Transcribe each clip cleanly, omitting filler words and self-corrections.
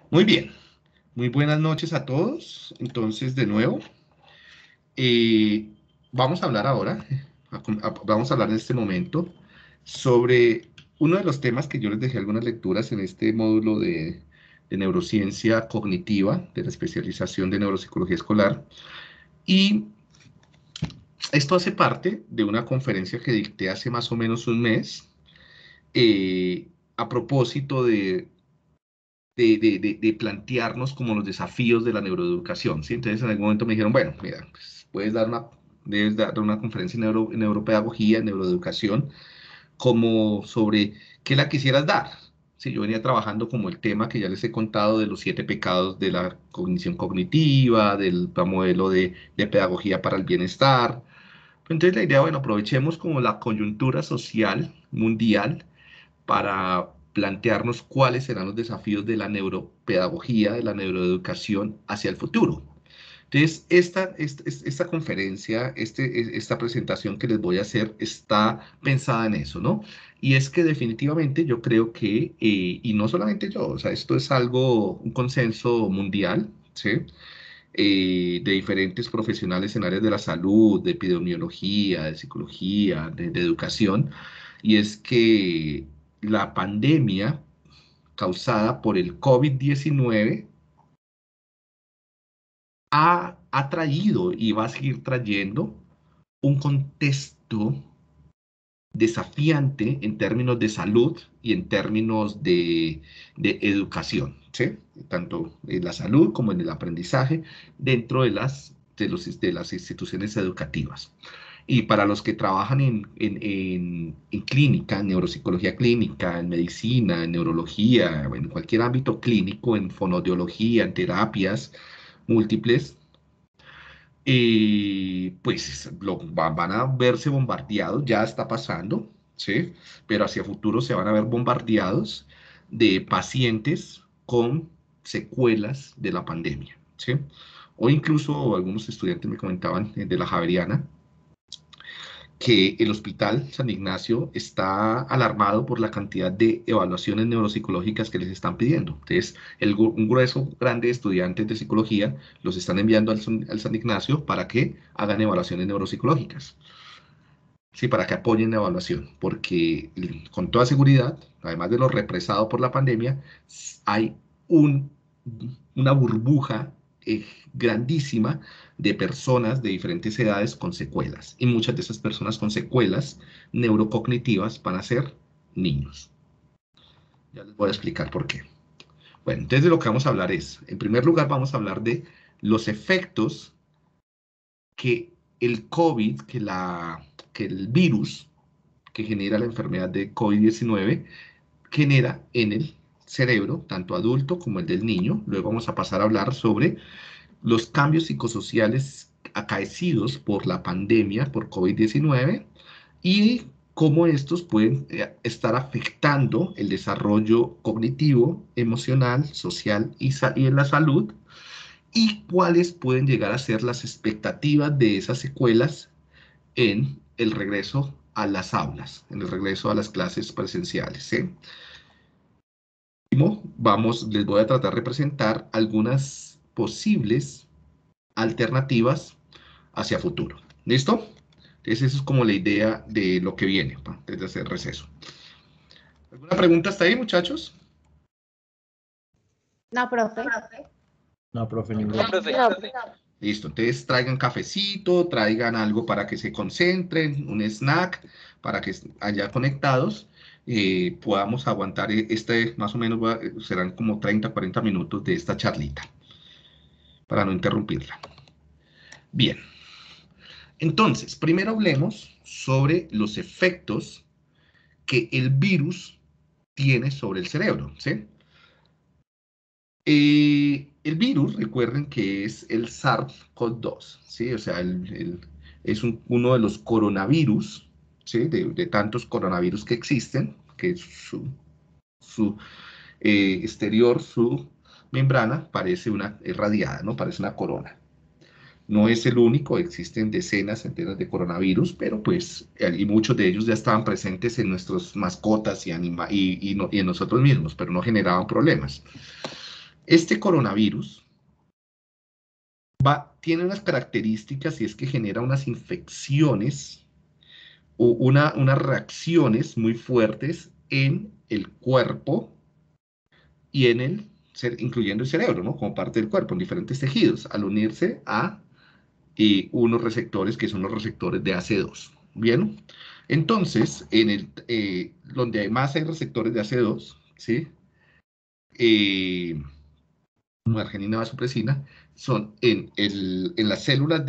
Muy bien, muy buenas noches a todos. Entonces, de nuevo, eh, vamos a hablar ahora, vamos a hablar en este momento sobre uno de los temas que yo les dejé algunas lecturas en este módulo de neurociencia cognitiva, de la especialización de neuropsicología escolar. Y esto hace parte de una conferencia que dicté hace más o menos un mes, a propósito de plantearnos como los desafíos de la neuroeducación, ¿sí? Entonces en algún momento me dijeron, bueno, mira, pues debes dar una conferencia en neuropedagogía, en neuroeducación, como sobre qué la quisieras dar. Sí, yo venía trabajando como el tema que ya les he contado de los 7 pecados de la cognición cognitiva, del modelo de pedagogía para el bienestar. Entonces la idea, bueno, aprovechemos como la coyuntura social mundial para plantearnos cuáles serán los desafíos de la neuropedagogía, de la neuroeducación hacia el futuro. Entonces, esta conferencia, esta presentación que les voy a hacer está pensada en eso, ¿no? Y es que definitivamente yo creo que, y no solamente yo, o sea, esto es algo, un consenso mundial, ¿sí? De diferentes profesionales en áreas de la salud, de epidemiología, de psicología, de educación, y es que la pandemia causada por el COVID-19 ha traído y va a seguir trayendo un contexto desafiante en términos de salud y en términos de educación, ¿sí? Tanto en la salud como en el aprendizaje dentro de las instituciones educativas. Y para los que trabajan en clínica, en neuropsicología clínica, en medicina, en neurología, en cualquier ámbito clínico, en fonoaudiología, en terapias múltiples, pues van a verse bombardeados, ya está pasando, ¿sí? Pero hacia futuro se van a ver bombardeados de pacientes con secuelas de la pandemia, ¿sí? O incluso algunos estudiantes me comentaban de la Javeriana que el Hospital San Ignacio está alarmado por la cantidad de evaluaciones neuropsicológicas que les están pidiendo. Entonces, un grueso grande de estudiantes de psicología los están enviando al San Ignacio para que hagan evaluaciones neuropsicológicas. Sí, para que apoyen la evaluación, porque con toda seguridad, además de lo represado por la pandemia, hay un, una burbuja eh, grandísima de personas de diferentes edades con secuelas. Y muchas de esas personas con secuelas neurocognitivas van a ser niños. Ya les voy a explicar por qué. Bueno, entonces de lo que vamos a hablar es, en primer lugar, vamos a hablar de los efectos que el COVID, que el virus que genera la enfermedad de COVID-19 genera en el cerebro, tanto adulto como el del niño. Luego vamos a pasar a hablar sobre los cambios psicosociales acaecidos por la pandemia, por COVID-19, y cómo estos pueden estar afectando el desarrollo cognitivo, emocional, social y en la salud, y cuáles pueden llegar a ser las expectativas de esas secuelas en el regreso a las aulas, en el regreso a las clases presenciales, ¿sí? Les voy a tratar de presentar algunas posibles alternativas hacia futuro. ¿Listo? Entonces, eso es como la idea de lo que viene desde ese receso. ¿Alguna pregunta hasta ahí, muchachos? No, profe. No, profe, No, ninguna. profe. Listo, entonces traigan cafecito, traigan algo para que se concentren, un snack para que allá conectados podamos aguantar más o menos serán como 30, 40 minutos de esta charlita para no interrumpirla. Bien, entonces, primero hablemos sobre los efectos que el virus tiene sobre el cerebro, ¿sí? El virus, recuerden que es el SARS-CoV-2, ¿sí? O sea, es uno de los coronavirus, ¿sí? De tantos coronavirus que existen, que su exterior, su membrana, parece una irradiada, ¿no? Parece una corona. No es el único, existen decenas, centenas de coronavirus, pero pues, y muchos de ellos ya estaban presentes en nuestras mascotas y en nosotros mismos, pero no generaban problemas. Este coronavirus tiene unas características y es que genera unas infecciones o unas reacciones muy fuertes en el cuerpo y en incluyendo el cerebro, ¿no? Como parte del cuerpo, en diferentes tejidos, al unirse a unos receptores que son los receptores de AC2. Bien, entonces, donde más hay receptores de AC2, ¿sí? Como arginina vasopresina, son en las células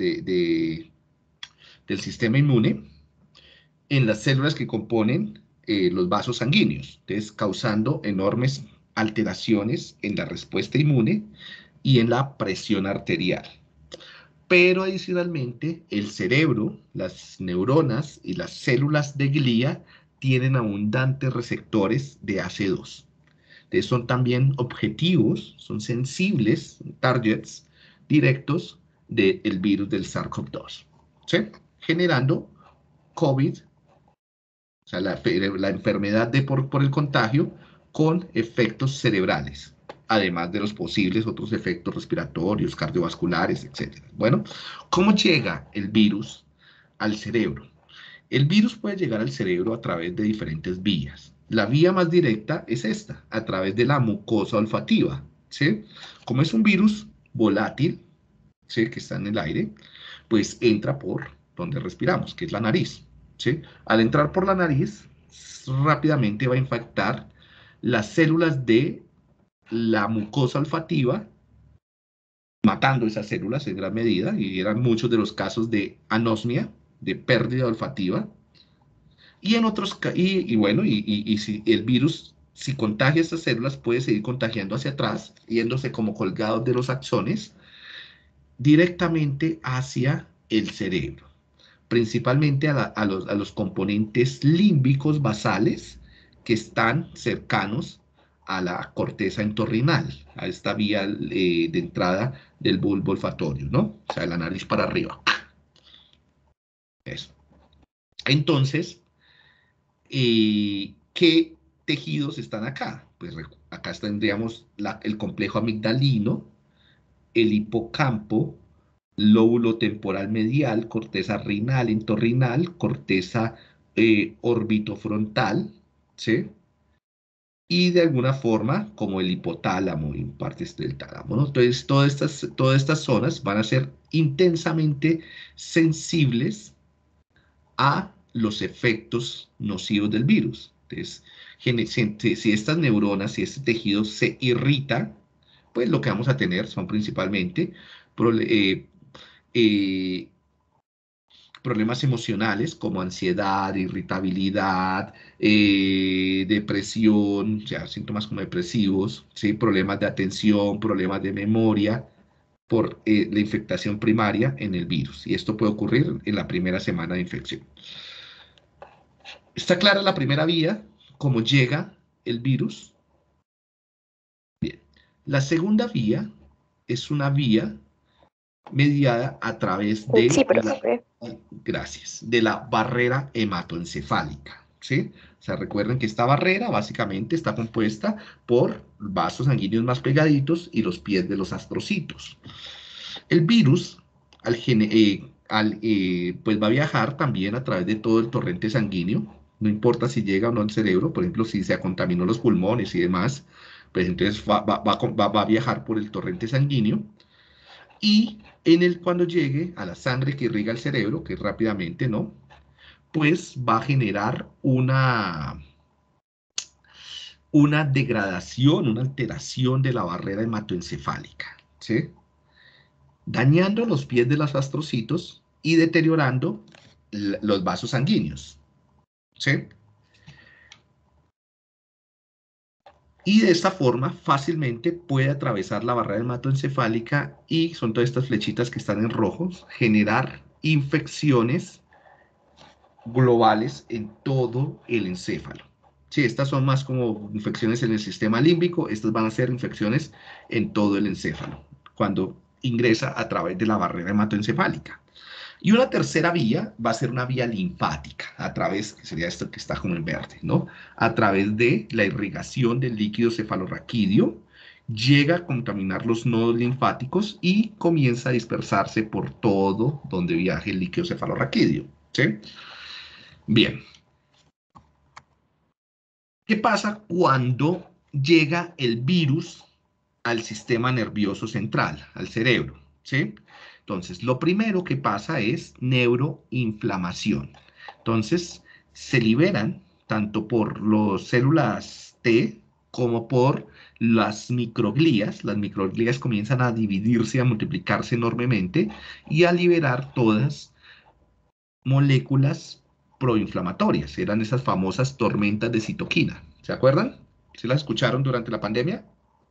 del sistema inmune, en las células que componen los vasos sanguíneos, entonces causando enormes alteraciones en la respuesta inmune y en la presión arterial. Pero adicionalmente, el cerebro, las neuronas y las células de glía tienen abundantes receptores de AC2. Entonces son también objetivos, son sensibles, targets directos del virus del SARS-CoV-2, ¿sí? Generando COVID, o sea, la enfermedad por el contagio con efectos cerebrales, además de los posibles otros efectos respiratorios, cardiovasculares, etc. Bueno, ¿cómo llega el virus al cerebro? El virus puede llegar al cerebro a través de diferentes vías. La vía más directa es esta, a través de la mucosa olfativa, ¿sí? Como es un virus volátil, ¿sí? Que está en el aire, pues entra por donde respiramos, que es la nariz, ¿sí? Al entrar por la nariz, rápidamente va a infectar las células de la mucosa olfativa, matando esas células en gran medida, y eran muchos de los casos de anosmia, de pérdida olfativa, y en otros, bueno, y si el virus, si contagia estas células, puede seguir contagiando hacia atrás, yéndose como colgados de los axones, directamente hacia el cerebro, principalmente a los componentes límbicos basales que están cercanos a la corteza entorrinal, a esta vía de entrada del bulbo olfatorio, ¿no? O sea, de la nariz para arriba. Eso. Entonces, ¿qué tejidos están acá? Pues acá tendríamos el complejo amigdalino, el hipocampo, lóbulo temporal medial, corteza renal, entorrinal, corteza orbitofrontal, ¿sí? Y de alguna forma, como el hipotálamo y partes del tálamo, ¿no? Entonces, todas estas zonas van a ser intensamente sensibles a los efectos nocivos del virus. Entonces, si estas neuronas, si este tejido se irrita, pues lo que vamos a tener son principalmente eh, problemas emocionales como ansiedad, irritabilidad, depresión, o sea, síntomas como depresivos, ¿sí? Problemas de atención, problemas de memoria por la infectación primaria en el virus. Y esto puede ocurrir en la primera semana de infección. ¿Está clara la primera vía? ¿Cómo llega el virus? Bien. La segunda vía es una vía mediada a través Sí, de profe. gracias, de la barrera hematoencefálica, ¿sí? O sea, recuerden que esta barrera básicamente está compuesta por vasos sanguíneos más pegaditos y los pies de los astrocitos. El virus, pues va a viajar también a través de todo el torrente sanguíneo, no importa si llega o no al cerebro, por ejemplo, si se contaminó los pulmones y demás, pues entonces va a viajar por el torrente sanguíneo y cuando llegue a la sangre que irriga el cerebro, que rápidamente, ¿no? Pues va a generar una degradación, una alteración de la barrera hematoencefálica, ¿sí? Dañando los pies de los astrocitos y deteriorando los vasos sanguíneos, ¿sí? Y de esta forma fácilmente puede atravesar la barrera hematoencefálica y son todas estas flechitas que están en rojos, generar infecciones globales en todo el encéfalo. Sí, estas son más como infecciones en el sistema límbico, estas van a ser infecciones en todo el encéfalo, cuando ingresa a través de la barrera hematoencefálica. Y una tercera vía va a ser una vía linfática, a través, que sería esto que está como en verde, ¿no? A través de la irrigación del líquido cefalorraquídeo, llega a contaminar los nodos linfáticos y comienza a dispersarse por todo donde viaje el líquido cefalorraquídeo, ¿sí? Bien. ¿Qué pasa cuando llega el virus al sistema nervioso central, al cerebro? ¿Sí? Entonces, lo primero que pasa es neuroinflamación. Entonces, se liberan tanto por las células T como por las microglías. Las microglías comienzan a dividirse, a multiplicarse enormemente y a liberar todas moléculas proinflamatorias. Eran esas famosas tormentas de citoquina. ¿Se acuerdan? ¿Se las escucharon durante la pandemia?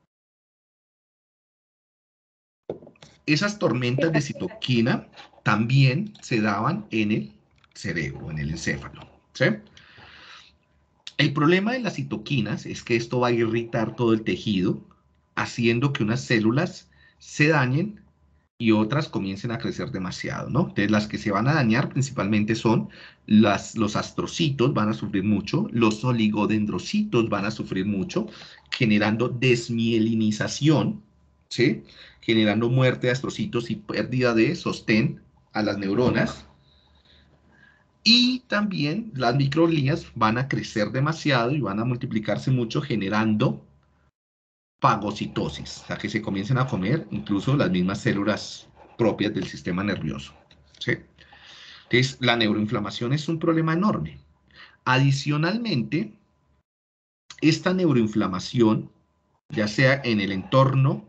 Esas tormentas de citoquina también se daban en el cerebro, en el encéfalo. ¿Sí? El problema de las citoquinas es que esto va a irritar todo el tejido, haciendo que unas células se dañen y otras comiencen a crecer demasiado, ¿no? Entonces, las que se van a dañar principalmente son los astrocitos, van a sufrir mucho, los oligodendrocitos van a sufrir mucho, generando desmielinización, ¿sí? Generando muerte de astrocitos y pérdida de sostén a las neuronas. Y también las microglías van a crecer demasiado y van a multiplicarse mucho, generando fagocitosis, o sea, que se comiencen a comer incluso las mismas células propias del sistema nervioso. ¿Sí? Entonces, la neuroinflamación es un problema enorme. Adicionalmente, esta neuroinflamación, ya sea en el entorno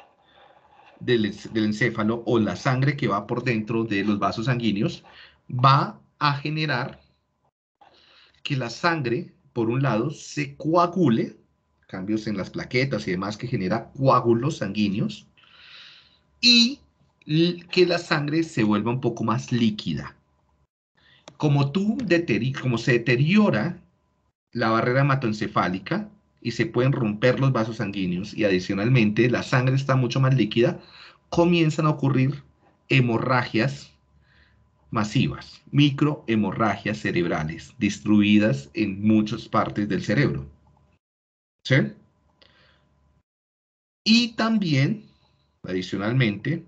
del encéfalo o la sangre que va por dentro de los vasos sanguíneos, va a generar que la sangre, por un lado, se coagule, cambios en las plaquetas y demás que genera coágulos sanguíneos, y que la sangre se vuelva un poco más líquida. Como se deteriora la barrera hematoencefálica y se pueden romper los vasos sanguíneos y adicionalmente la sangre está mucho más líquida, comienzan a ocurrir hemorragias masivas, microhemorragias cerebrales distribuidas en muchas partes del cerebro. ¿Sí? Y también, adicionalmente,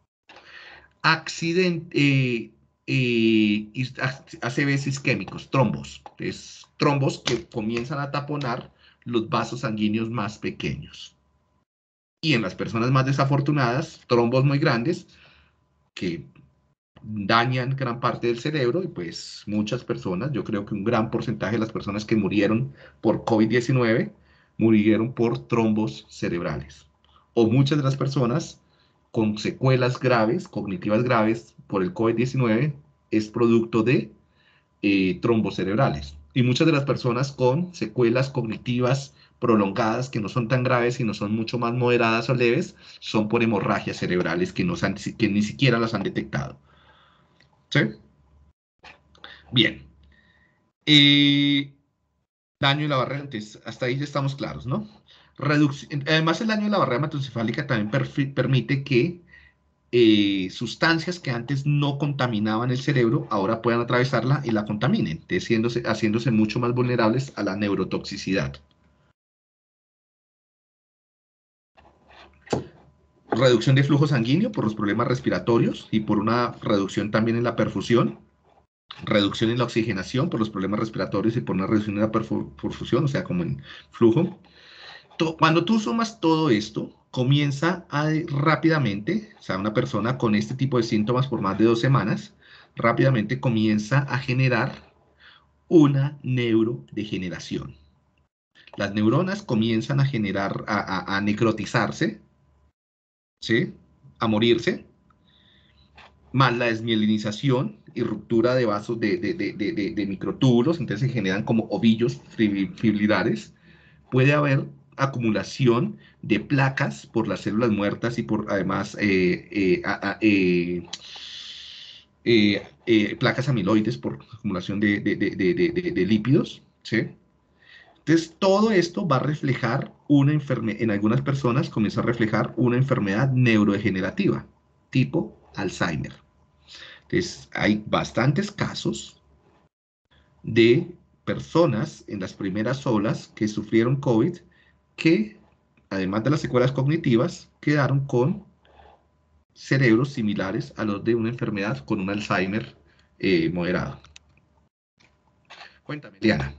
ACVs isquémicos, trombos. Es trombos que comienzan a taponar los vasos sanguíneos más pequeños. Y en las personas más desafortunadas, trombos muy grandes que dañan gran parte del cerebro y pues muchas personas, yo creo que un gran porcentaje de las personas que murieron por COVID-19 murieron por trombos cerebrales. O muchas de las personas con secuelas graves, cognitivas graves por el COVID-19 es producto de trombos cerebrales. Y muchas de las personas con secuelas cognitivas prolongadas que no son tan graves, sino son mucho más moderadas o leves, son por hemorragias cerebrales que ni siquiera las han detectado. ¿Sí? Bien. Eh, daño de la barrera, entonces, hasta ahí ya estamos claros, ¿no? Además, el daño de la barrera hematoencefálica también permite que sustancias que antes no contaminaban el cerebro, ahora puedan atravesarla y la contaminen, haciéndose mucho más vulnerables a la neurotoxicidad. Reducción de flujo sanguíneo por los problemas respiratorios y por una reducción también en la perfusión. Reducción en la oxigenación por los problemas respiratorios y por una reducción en la perfusión, o sea, como en flujo. Cuando tú sumas todo esto, comienza rápidamente, o sea, una persona con este tipo de síntomas por más de 2 semanas, rápidamente comienza a generar una neurodegeneración. Las neuronas comienzan a generar, a necrotizarse, ¿sí? A morirse, más la desmielinización y ruptura de vasos de microtúbulos, entonces se generan como ovillos fibrilares. Puede haber acumulación de placas por las células muertas y por además placas amiloides por acumulación de lípidos, ¿sí? Entonces, todo esto va a reflejar una enfermedad, en algunas personas comienza a reflejar una enfermedad neurodegenerativa, tipo Alzheimer. Entonces, hay bastantes casos de personas en las primeras olas que sufrieron COVID que además de las secuelas cognitivas, quedaron con cerebros similares a los de una enfermedad con un Alzheimer moderado. Cuéntame, Diana.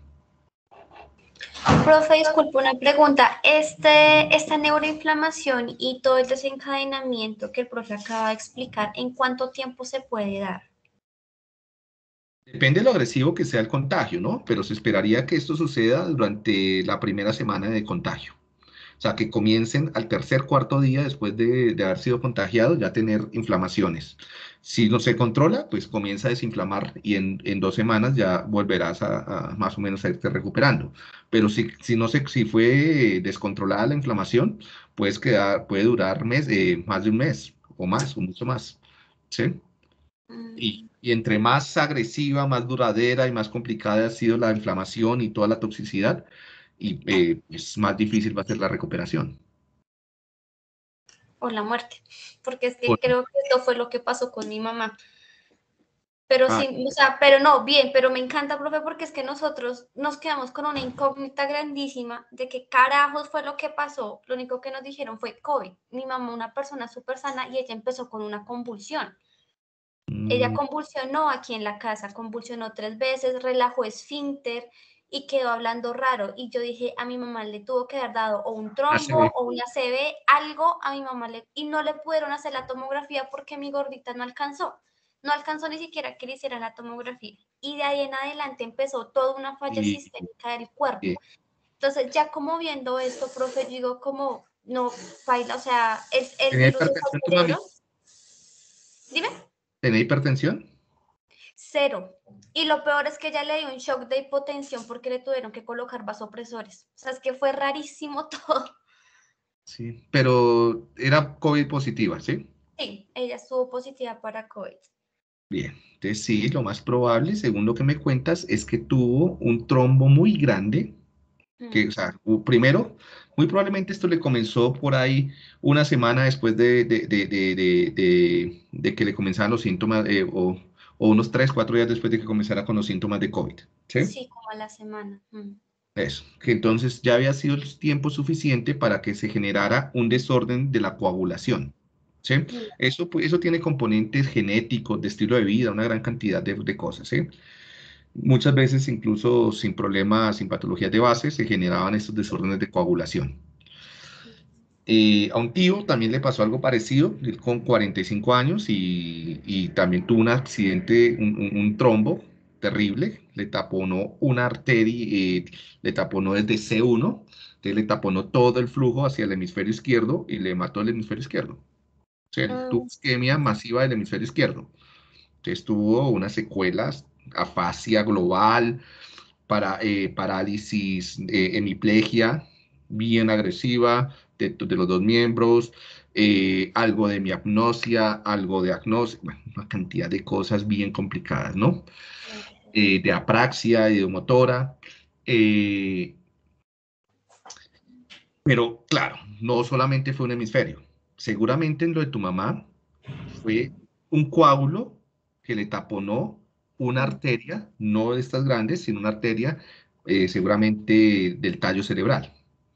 Profe, disculpe una pregunta. Esta neuroinflamación y todo el desencadenamiento que el profe acaba de explicar, ¿en cuánto tiempo se puede dar? Depende de lo agresivo que sea el contagio, ¿no? Pero se esperaría que esto suceda durante la primera semana de contagio. O sea, que comiencen al tercer, cuarto día después de haber sido contagiados ya tener inflamaciones. Si no se controla, pues comienza a desinflamar y en 2 semanas ya volverás a más o menos a irte recuperando. Pero si no se, si fue descontrolada la inflamación, puede durar más de un mes o más, o mucho más. ¿Sí? Y entre más agresiva, más duradera y más complicada ha sido la inflamación y toda la toxicidad, pues más difícil va a ser la recuperación. O la muerte, porque es que Por- creo que esto fue lo que pasó con mi mamá. Pero ah, sí, o sea, pero no, bien, pero me encanta, profe, porque es que nosotros nos quedamos con una incógnita grandísima de qué carajos fue lo que pasó. Lo único que nos dijeron fue COVID. Mi mamá, una persona súper sana, y ella empezó con una convulsión. Ella mm, convulsionó aquí en la casa, convulsionó 3 veces, relajó esfínter y quedó hablando raro. Y yo dije, a mi mamá le tuvo que haber dado o un trombo ACV. o una ACV, algo a mi mamá y no le pudieron hacer la tomografía porque mi gordita no alcanzó. No alcanzó ni siquiera que le hicieran la tomografía. Y de ahí en adelante empezó toda una falla Y, sistémica del cuerpo. y- Entonces, ya como viendo esto, profe, yo digo como, no, baila, o sea, el ¿Tenía virus está hipertensión tu cerebro. mami? Dime. ¿Tenía hipertensión? Cero. Y lo peor es que ya le dio un shock de hipotensión porque le tuvieron que colocar vasopresores. O sea, es que fue rarísimo todo. Sí, pero era COVID positiva, ¿sí? Sí, ella estuvo positiva para COVID. Bien, entonces sí, lo más probable, según lo que me cuentas, es que tuvo un trombo muy grande, que, o Mm. sea, primero, muy probablemente esto le comenzó por ahí una semana después de que le comenzaran los síntomas, o unos 3, 4 días después de que comenzara con los síntomas de COVID, ¿sí? Sí, como a la semana. Eso, que entonces ya había sido el tiempo suficiente para que se generara un desorden de la coagulación, ¿sí? Mm. Eso, pues, eso tiene componentes genéticos, de estilo de vida, una gran cantidad de cosas, ¿sí? Muchas veces, incluso sin problemas, sin patologías de base, se generaban estos desórdenes de coagulación. A un tío también le pasó algo parecido, él con 45 años y también tuvo un accidente, un trombo terrible, le taponó una arteria, le taponó desde C1, entonces le taponó todo el flujo hacia el hemisferio izquierdo y le mató el hemisferio izquierdo. O sea, él tuvo Mm. isquemia masiva del hemisferio izquierdo. Entonces tuvo unas secuelas, afasia global, parálisis, hemiplegia bien agresiva de los dos miembros, algo de miapnosia, algo de agnosia, bueno, una cantidad de cosas bien complicadas, ¿no? De apraxia, ideomotora, eh, pero claro, no solamente fue un hemisferio, seguramente en lo de tu mamá fue un coágulo que le taponó una Mm. arteria, no de estas grandes, sino una arteria seguramente del tallo cerebral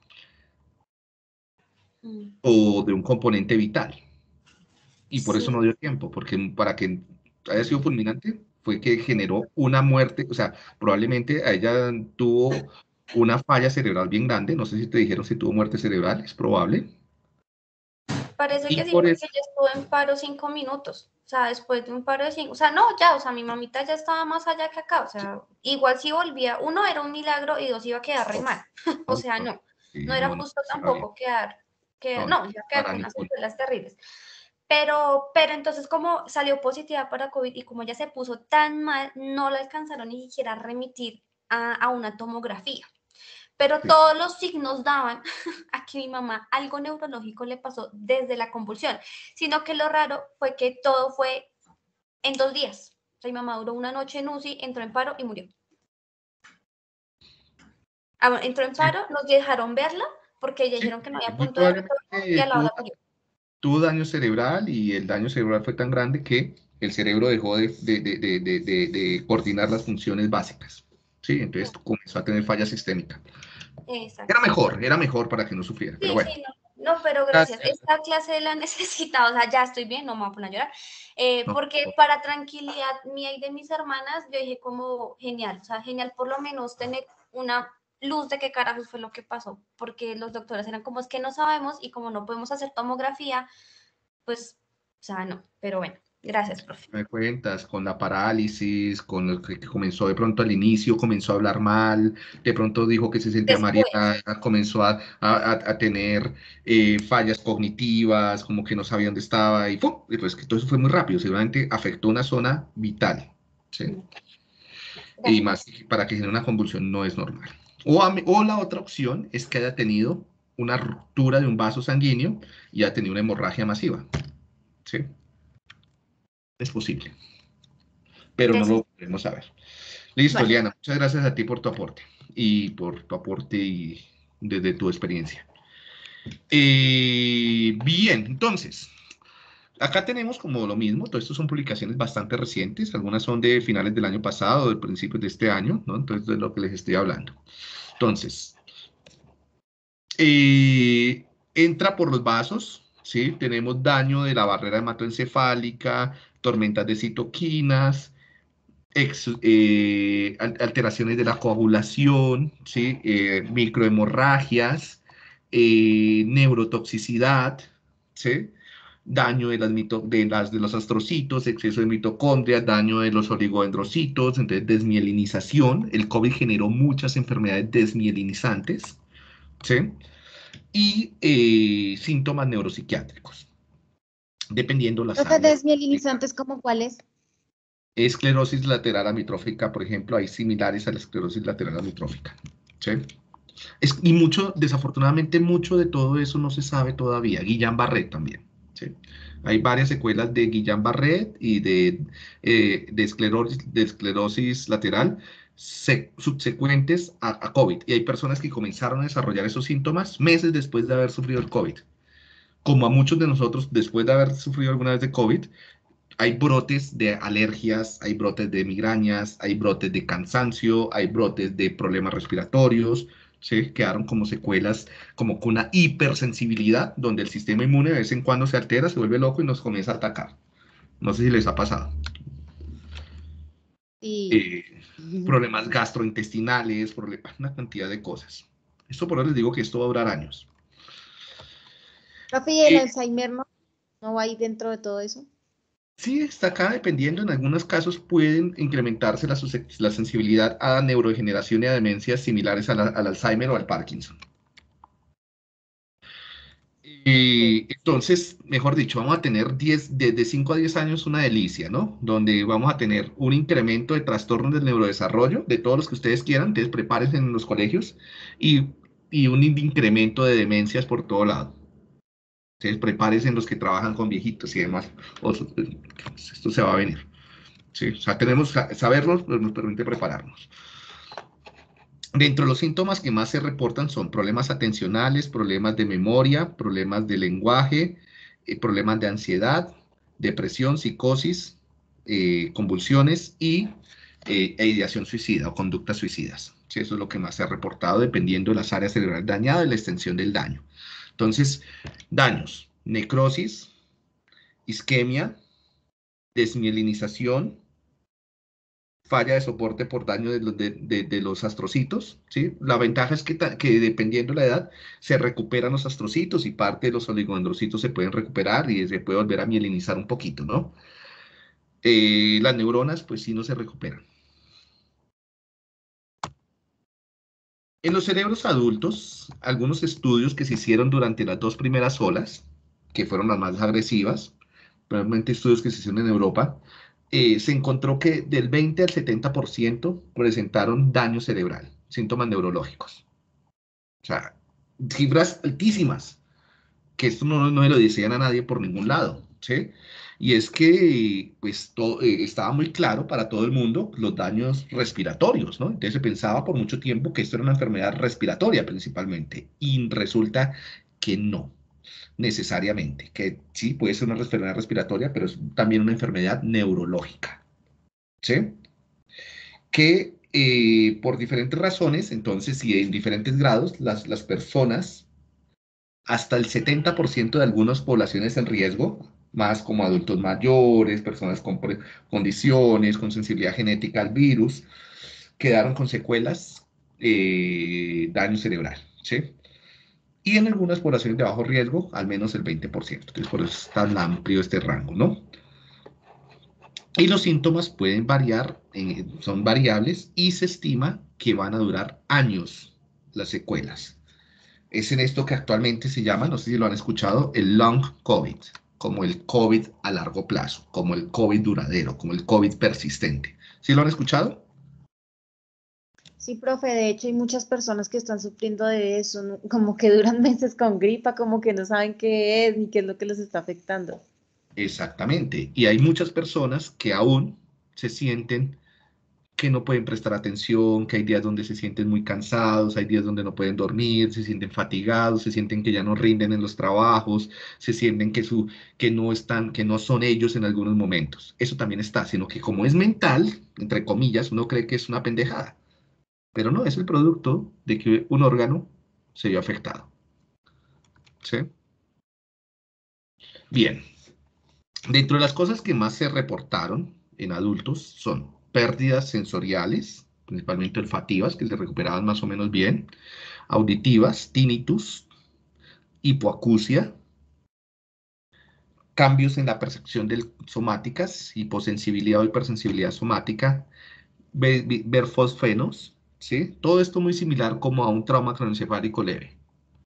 Mm. o de un componente vital. Y por eso Sí, no dio tiempo, porque para que haya sido fulminante fue que generó una muerte, o sea, probablemente a ella tuvo una falla cerebral bien grande, no sé si te dijeron si tuvo muerte cerebral, es probable. parece Y que sí, por porque eso, ella estuvo en paro 5 minutos. O sea, después de un paro de 5, o sea, no, ya, o sea, mi mamita ya estaba más allá que acá. O sea, igual si volvía, uno era un milagro y dos iba a quedar re mal. O no, sea, no, no, no sí, era no, no, justo estaba bien, tampoco quedar, no, no, no, ya quedar para con unas ningún. secuelas terribles. Pero entonces como salió positiva para COVID y como ella se puso tan mal, no la alcanzaron ni siquiera a remitir a una tomografía. Pero Sí. todos los signos daban a que mi mamá algo neurológico le pasó desde la convulsión, sino que lo raro fue que todo fue en 2 días. O sea, mi mamá duró una noche en UCI, entró en paro y murió. Ah, bueno, entró en Sí, paro, nos dejaron verla porque ya sí, dijeron que no había muy punto de retorno y probablemente a la hora murió. tuvo daño cerebral y el daño cerebral fue tan grande que el cerebro dejó de coordinar las funciones básicas. Sí, entonces comenzó a tener falla sistémica. Exacto. Era mejor para que no sufriera, pero Sí, bueno. sí, no, pero gracias. Gracias. Esta clase la necesitaba, o sea, ya estoy bien, no me voy a poner a llorar. No, Porque para tranquilidad mía y de mis hermanas, yo dije como genial, o sea, genial por lo menos tener una luz de qué carajos fue lo que pasó, porque los doctores eran como es que no sabemos y como no podemos hacer tomografía, pues, o sea, no, pero bueno, gracias, profe. me cuentas con la parálisis, con lo que comenzó de pronto al inicio, comenzó a hablar mal, de pronto dijo que se sentía Después, mareada, comenzó a tener fallas cognitivas, como que no sabía dónde estaba y ¡pum! Y pues que todo eso fue muy rápido, seguramente afectó una zona vital, ¿sí? Y gracias. más para que genere una convulsión no es normal. O la otra opción es que haya tenido una ruptura de un vaso sanguíneo y haya tenido una hemorragia masiva, ¿sí? Es posible, pero no Gracias. lo podemos saber. Listo, Vale. Eliana, muchas gracias a ti por tu aporte y por tu aporte y desde tu experiencia. Bien, entonces, acá tenemos como lo mismo, todas estas son publicaciones bastante recientes, algunas son de finales del año pasado, de principios de este año, ¿no? Entonces, de lo que les estoy hablando. Entonces, eh, entra por los vasos, ¿sí? Tenemos daño de la barrera hematoencefálica, tormentas de citoquinas, alteraciones de la coagulación, ¿sí? Microhemorragias, neurotoxicidad, ¿sí? Daño de los astrocitos, exceso de mitocondrias, daño de los oligodendrocitos, entonces desmielinización. El COVID generó muchas enfermedades desmielinizantes, ¿sí? Y síntomas neuropsiquiátricos, dependiendo las Profe, áreas. desmielinizantes como cuáles. Esclerosis lateral amitrófica, por ejemplo, hay similares a la esclerosis lateral amitrófica. ¿Sí? Y mucho, desafortunadamente, mucho de todo eso no se sabe todavía. Guillain-Barré también. ¿Sí? Hay varias secuelas de Guillain-Barré y de esclerosis lateral subsecuentes a COVID. Y hay personas que comenzaron a desarrollar esos síntomas meses después de haber sufrido el COVID. Como a muchos de nosotros, después de haber sufrido alguna vez de COVID, hay brotes de alergias, hay brotes de migrañas, hay brotes de cansancio, hay brotes de problemas respiratorios, ¿sí? Quedaron como secuelas, como con una hipersensibilidad, donde el sistema inmune de vez en cuando se altera, se vuelve loco y nos comienza a atacar. No sé si les ha pasado. Sí. Eh, Problemas gastrointestinales, una cantidad de cosas. Esto por eso les digo que esto va a durar años. Profe, ¿y el Eh, Alzheimer no va ahí dentro de todo eso? Sí, está acá dependiendo. En algunos casos pueden incrementarse la sensibilidad a neurodegeneración y a demencias similares al Alzheimer o al Parkinson. Ok. Y entonces, mejor dicho, vamos a tener 10, de 5 a 10 años una delicia, ¿no? Donde vamos a tener un incremento de trastornos del neurodesarrollo, de todos los que ustedes quieran, entonces prepárense en los colegios, y, y un incremento de demencias por todo lado. Entonces, prepárense en los que trabajan con viejitos y demás. Esto se va a venir. Sí, o sea, tenemos que saberlos, pero nos permite prepararnos. Dentro de los síntomas que más se reportan son problemas atencionales, problemas de memoria, problemas de lenguaje, problemas de ansiedad, depresión, psicosis, convulsiones y ideación suicida o conductas suicidas. Sí, eso es lo que más se ha reportado dependiendo de las áreas cerebrales dañadas y la extensión del daño. Entonces, daños, necrosis, isquemia, desmielinización, falla de soporte por daño de los astrocitos, ¿sí? La ventaja es que dependiendo de la edad se recuperan los astrocitos y parte de los oligodendrocitos se pueden recuperar y se puede volver a mielinizar un poquito, ¿no? Las neuronas, pues sí, no se recuperan. En los cerebros adultos, algunos estudios que se hicieron durante las dos primeras olas, que fueron las más agresivas, realmente estudios que se hicieron en Europa, se encontró que del 20 al 70% presentaron daño cerebral, síntomas neurológicos. O sea, cifras altísimas, que esto no se lo decían a nadie por ningún lado, ¿sí? Y es que, pues, estaba muy claro para todo el mundo los daños respiratorios, ¿no? Entonces se pensaba por mucho tiempo que esto era una enfermedad respiratoria principalmente, y resulta que no necesariamente, que sí puede ser una enfermedad respiratoria, pero es también una enfermedad neurológica, ¿sí? Que por diferentes razones, entonces, y en diferentes grados, las personas, hasta el 70% de algunas poblaciones en riesgo, más como adultos mayores, personas con condiciones, con sensibilidad genética al virus, quedaron con secuelas, daño cerebral, ¿sí? Y en algunas poblaciones de bajo riesgo, al menos el 20%. Entonces, por eso es tan amplio este rango, ¿no? Y los síntomas pueden variar, son variables y se estima que van a durar años las secuelas. Es en esto que actualmente se llama, no sé si lo han escuchado, el long COVID, como el COVID a largo plazo, como el COVID duradero, como el COVID persistente. ¿Sí lo han escuchado? Sí, profe, de hecho hay muchas personas que están sufriendo de eso, ¿no? Como que duran meses con gripa, como que no saben qué es ni qué es lo que los está afectando. Exactamente. Y hay muchas personas que aún se sienten que no pueden prestar atención, que hay días donde se sienten muy cansados, hay días donde no pueden dormir, se sienten fatigados, se sienten que ya no rinden en los trabajos, se sienten que no están, que no son ellos en algunos momentos. Eso también está, sino que como es mental, entre comillas, uno cree que es una pendejada, pero no, es el producto de que un órgano se vio afectado. ¿Sí? Bien, dentro de las cosas que más se reportaron en adultos son pérdidas sensoriales, principalmente olfativas, que se recuperaban más o menos bien, auditivas, tinnitus, hipoacusia, cambios en la percepción de somáticas, hiposensibilidad o hipersensibilidad somática, ver fosfenos, ¿sí? Todo esto muy similar como a un trauma craneoencefálico leve.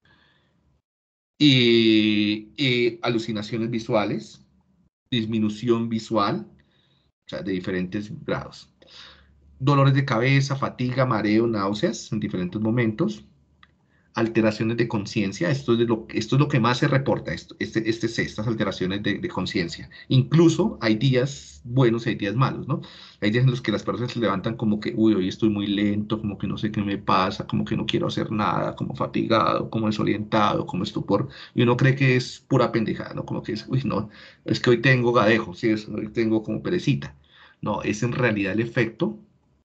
Y alucinaciones visuales, disminución visual, o sea, de diferentes grados. Dolores de cabeza, fatiga, mareo, náuseas en diferentes momentos, alteraciones de conciencia, esto es lo que más se reporta, estas alteraciones de conciencia. Incluso hay días buenos y hay días malos, ¿no? Hay días en los que las personas se levantan como que, uy, hoy estoy muy lento, como que no sé qué me pasa, como que no quiero hacer nada, como fatigado, como desorientado, como estupor, y uno cree que es pura pendejada, ¿no? Como que es, uy, no, es que hoy tengo gadejo, sí, hoy tengo como perecita. No, es en realidad el efecto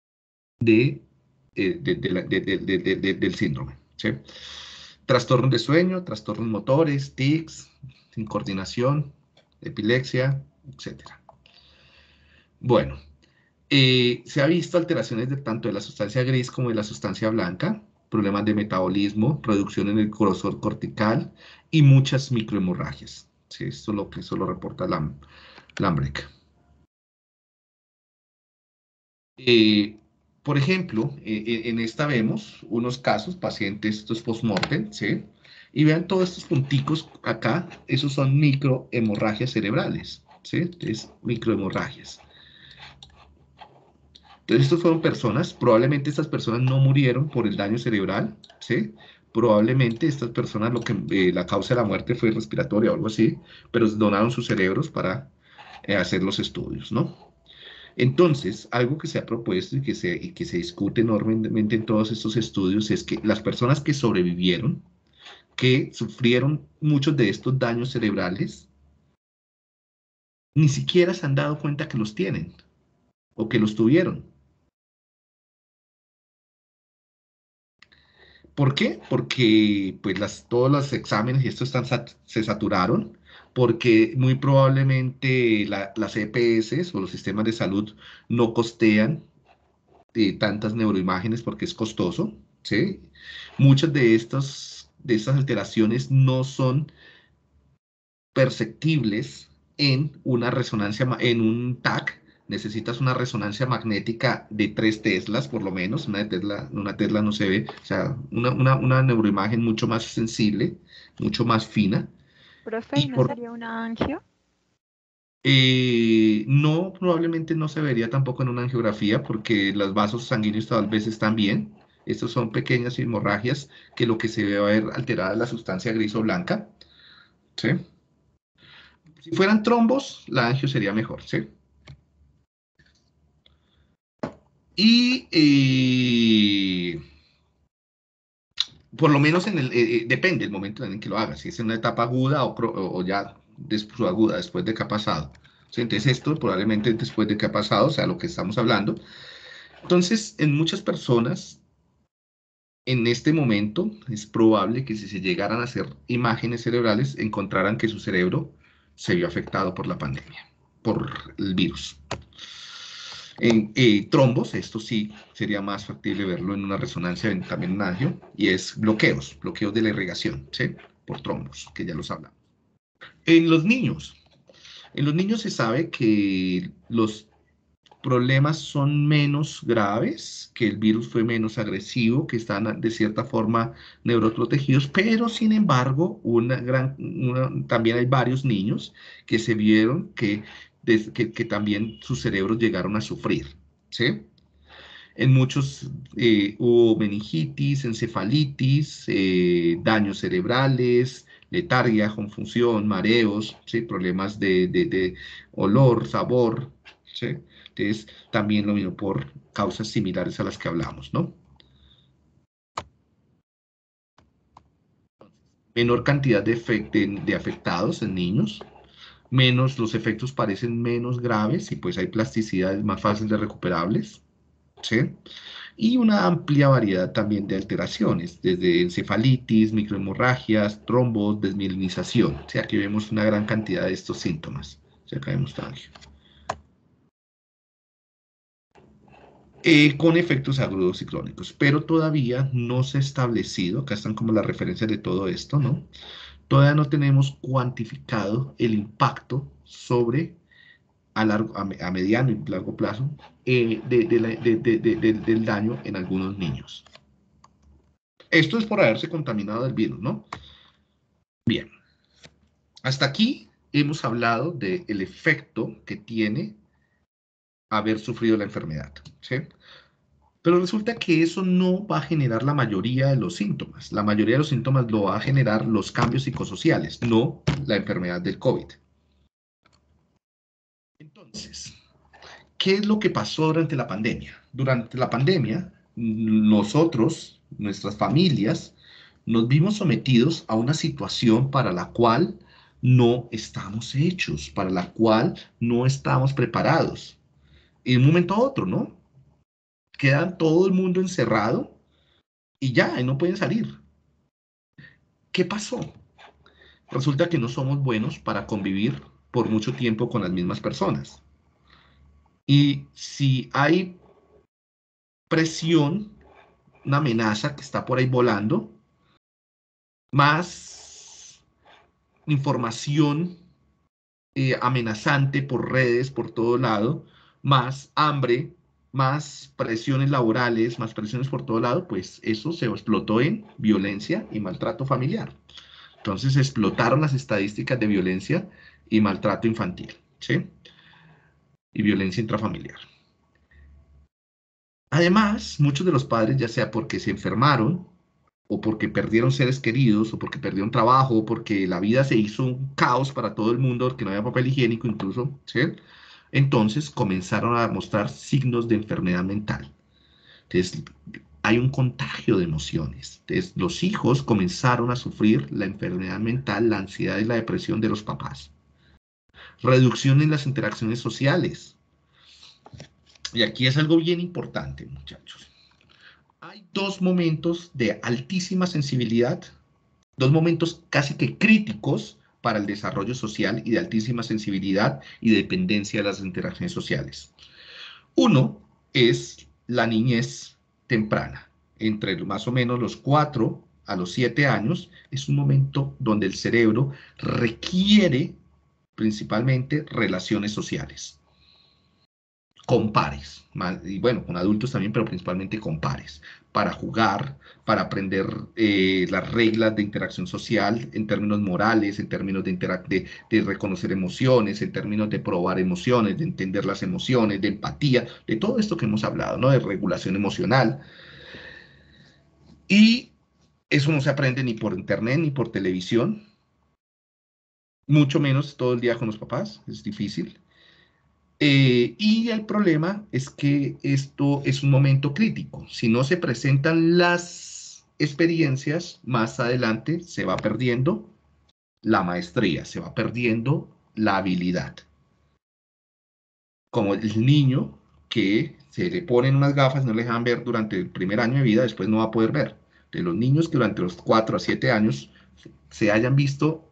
del síndrome, ¿sí? Trastornos de sueño, trastornos motores, tics, incoordinación, epilepsia, etcétera. Bueno, se ha visto alteraciones tanto de la sustancia gris como de la sustancia blanca, problemas de metabolismo, reducción en el grosor cortical y muchas microhemorragias. ¿Sí? Esto es lo que solo reporta Lambrecht. Eh, por ejemplo, en esta vemos unos casos, pacientes, estos post-mortem, ¿sí? Y vean todos estos punticos acá, esos son microhemorragias cerebrales, ¿sí? Entonces, microhemorragias. Entonces, estos fueron personas, probablemente estas personas no murieron por el daño cerebral, ¿sí? Probablemente estas personas, la causa de la muerte fue respiratoria o algo así, pero donaron sus cerebros para hacer los estudios, ¿no? Entonces, algo que se ha propuesto y que se discute enormemente en todos estos estudios es que las personas que sobrevivieron, que sufrieron muchos de estos daños cerebrales, ni siquiera se han dado cuenta que los tienen o que los tuvieron. ¿Por qué? Porque pues todos los exámenes y estos se saturaron, porque muy probablemente las EPS o los sistemas de salud no costean tantas neuroimágenes porque es costoso, ¿sí? Muchas de estas alteraciones no son perceptibles en una resonancia, en un TAC. Necesitas una resonancia magnética de 3 teslas, por lo menos. Una tesla no se ve. O sea, una neuroimagen mucho más sensible, mucho más fina. Profe, ¿y Y no sería una angio? no, probablemente no se vería tampoco en una angiografía porque los vasos sanguíneos tal vez están bien. Estos son pequeñas hemorragias que lo que se ve va a ver alterada es la sustancia gris o blanca. ¿Sí? Si fueran trombos, la angio sería mejor. ¿Sí? Y por lo menos depende del momento en el que lo hagas. Si es en una etapa aguda o ya subaguda, después de que ha pasado. ¿Sí? Entonces esto probablemente después de que ha pasado, o sea, lo que estamos hablando. Entonces, en muchas personas, en este momento, es probable que si se llegaran a hacer imágenes cerebrales, encontraran que su cerebro se vio afectado por la pandemia, por el virus. En trombos, esto sí sería más factible verlo en una resonancia, también en angio, y es bloqueos de la irrigación, ¿sí? Por trombos, que ya los hablamos. En los niños se sabe que los problemas son menos graves, que el virus fue menos agresivo, que están de cierta forma neuroprotegidos, pero sin embargo, también hay varios niños que se vieron que también sus cerebros llegaron a sufrir, ¿sí? En muchos hubo meningitis, encefalitis, daños cerebrales, letargia, confusión, mareos, ¿sí? Problemas de olor, sabor, ¿sí? Entonces, también lo mismo por causas similares a las que hablamos, ¿no? Menor cantidad de afectados en niños, los efectos parecen menos graves y pues hay plasticidades más fáciles de recuperables, ¿sí? Y una amplia variedad también de alteraciones, desde encefalitis, microhemorragias, trombos, desmielinización. O sea, aquí vemos una gran cantidad de estos síntomas. O sea, acá vemos angio. Con efectos agudos y crónicos, pero todavía no se ha establecido, acá están como las referencias de todo esto, ¿no? Todavía no tenemos cuantificado el impacto sobre a mediano y largo plazo del daño en algunos niños. Esto es por haberse contaminado del virus, ¿no? Bien, hasta aquí hemos hablado del efecto que tiene haber sufrido la enfermedad, ¿sí? Pero resulta que eso no va a generar la mayoría de los síntomas. La mayoría de los síntomas lo va a generar los cambios psicosociales, no la enfermedad del COVID. Entonces, ¿qué es lo que pasó durante la pandemia? Durante la pandemia, nosotros, nuestras familias, nos vimos sometidos a una situación para la cual no estamos hechos, para la cual no estamos preparados. Y de un momento a otro, ¿no? Queda todo el mundo encerrado y ya, y no pueden salir. ¿Qué pasó? Resulta que no somos buenos para convivir por mucho tiempo con las mismas personas. Y si hay presión, una amenaza que está por ahí volando, más información amenazante por redes, por todo lado, más hambre, más presiones laborales, más presiones por todo lado, pues eso se explotó en violencia y maltrato familiar. Entonces explotaron las estadísticas de violencia y maltrato infantil, ¿sí? Y violencia intrafamiliar. Además, muchos de los padres, ya sea porque se enfermaron, o porque perdieron seres queridos, o porque perdieron trabajo, o porque la vida se hizo un caos para todo el mundo, porque no había papel higiénico incluso, ¿sí? Entonces comenzaron a mostrar signos de enfermedad mental. Entonces, hay un contagio de emociones. Entonces, los hijos comenzaron a sufrir la enfermedad mental, la ansiedad y la depresión de los papás. Reducción en las interacciones sociales. Y aquí es algo bien importante, muchachos. Hay dos momentos de altísima sensibilidad, dos momentos casi que críticos para el desarrollo social y de altísima sensibilidad y dependencia de las interacciones sociales. Uno es la niñez temprana, entre más o menos los 4 a los 7 años, es un momento donde el cerebro requiere principalmente relaciones sociales, con pares, y bueno, con adultos también, pero principalmente con pares, para jugar, para aprender las reglas de interacción social en términos morales, en términos de reconocer emociones, en términos de probar emociones, de entender las emociones, de empatía, de todo esto que hemos hablado, ¿no? De regulación emocional. Y eso no se aprende ni por internet ni por televisión, mucho menos todo el día con los papás, es difícil. Y el problema es que esto es un momento crítico. Si no se presentan las experiencias, más adelante se va perdiendo la maestría, se va perdiendo la habilidad. Como el niño que se le ponen unas gafas, no le dejan ver durante el primer año de vida, después no va a poder ver. De los niños que durante los 4 a 7 años se hayan visto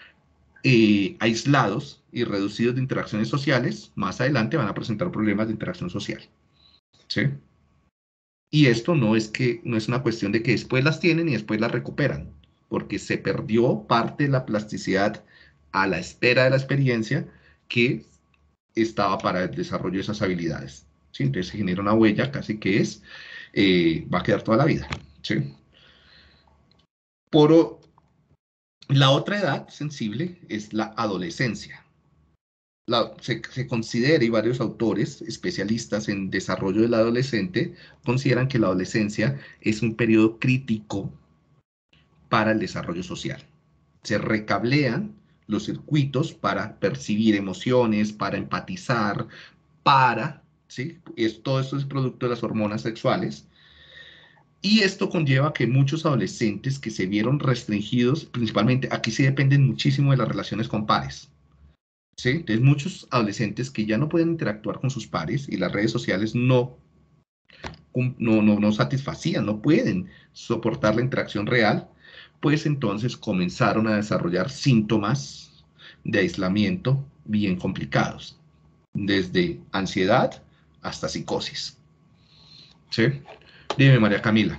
aislados y reducidos de interacciones sociales, más adelante van a presentar problemas de interacción social. ¿Sí? Y esto no es una cuestión de que después las tienen y después las recuperan, porque se perdió parte de la plasticidad a la espera de la experiencia que estaba para el desarrollo de esas habilidades. ¿Sí? Entonces se genera una huella casi que va a quedar toda la vida. ¿Sí? La otra edad sensible es la adolescencia. Se considera, y varios autores especialistas en desarrollo del adolescente consideran que la adolescencia es un periodo crítico para el desarrollo social. Se recablean los circuitos para percibir emociones, para empatizar, ¿sí? Todo esto es producto de las hormonas sexuales. Y esto conlleva que muchos adolescentes que se vieron restringidos, principalmente aquí sí dependen muchísimo de las relaciones con pares. ¿Sí? Entonces muchos adolescentes que ya no pueden interactuar con sus pares y las redes sociales no satisfacían, no pueden soportar la interacción real, pues entonces comenzaron a desarrollar síntomas de aislamiento bien complicados, desde ansiedad hasta psicosis. ¿Sí? Dime, María Camila.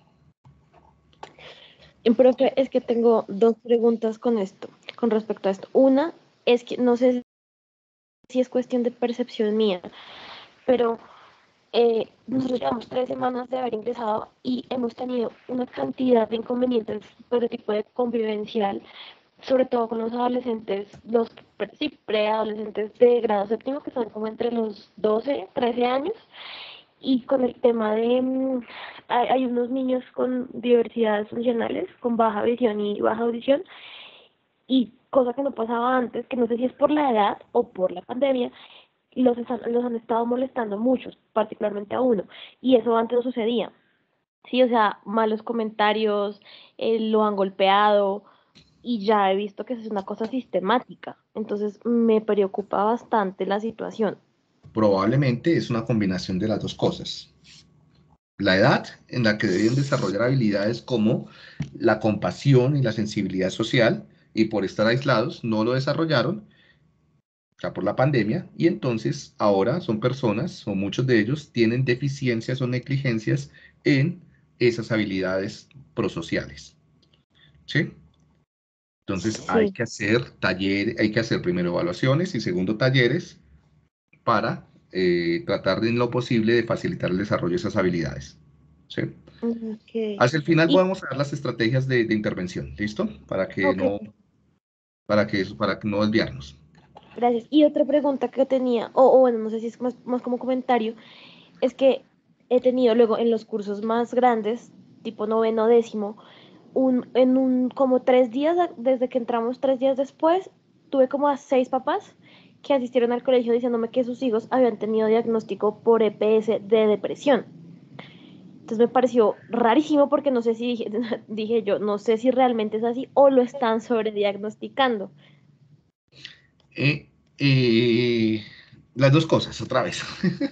Profe, es que tengo dos preguntas con respecto a esto. Una es que no sé si es cuestión de percepción mía, pero nosotros llevamos 3 semanas de haber ingresado y hemos tenido una cantidad de inconvenientes por el tipo de convivencial, sobre todo con los adolescentes, los preadolescentes de grado séptimo, que son como entre los 12, 13 años, y con el tema de, hay unos niños con diversidades funcionales, con baja visión y baja audición, y cosa que no pasaba antes, que no sé si es por la edad o por la pandemia, los han estado molestando muchos, particularmente a uno, y eso antes no sucedía. Sí, o sea, malos comentarios, lo han golpeado, y ya he visto que eso es una cosa sistemática. Entonces me preocupa bastante la situación. Probablemente es una combinación de las dos cosas. La edad en la que deben desarrollar habilidades como la compasión y la sensibilidad social, y por estar aislados no lo desarrollaron, ya por la pandemia, y entonces ahora son personas, o muchos de ellos, tienen deficiencias o negligencias en esas habilidades prosociales. ¿Sí? Entonces hay que hacer hay que hacer primero evaluaciones y segundo talleres para tratar de en lo posible de facilitar el desarrollo de esas habilidades. ¿Sí? Okay. Hacia el final vamos a dar las estrategias de intervención, ¿listo? Para que no desviarnos. Gracias. Y otra pregunta que tenía, o bueno, no sé si es más como comentario, es que he tenido luego en los cursos más grandes, tipo noveno, décimo, como 3 días, desde que entramos 3 días después, tuve como a 6 papás que asistieron al colegio diciéndome que sus hijos habían tenido diagnóstico por EPS de depresión. Entonces me pareció rarísimo porque no sé si dije yo, no sé si realmente es así o lo están sobrediagnosticando. Las dos cosas, otra vez.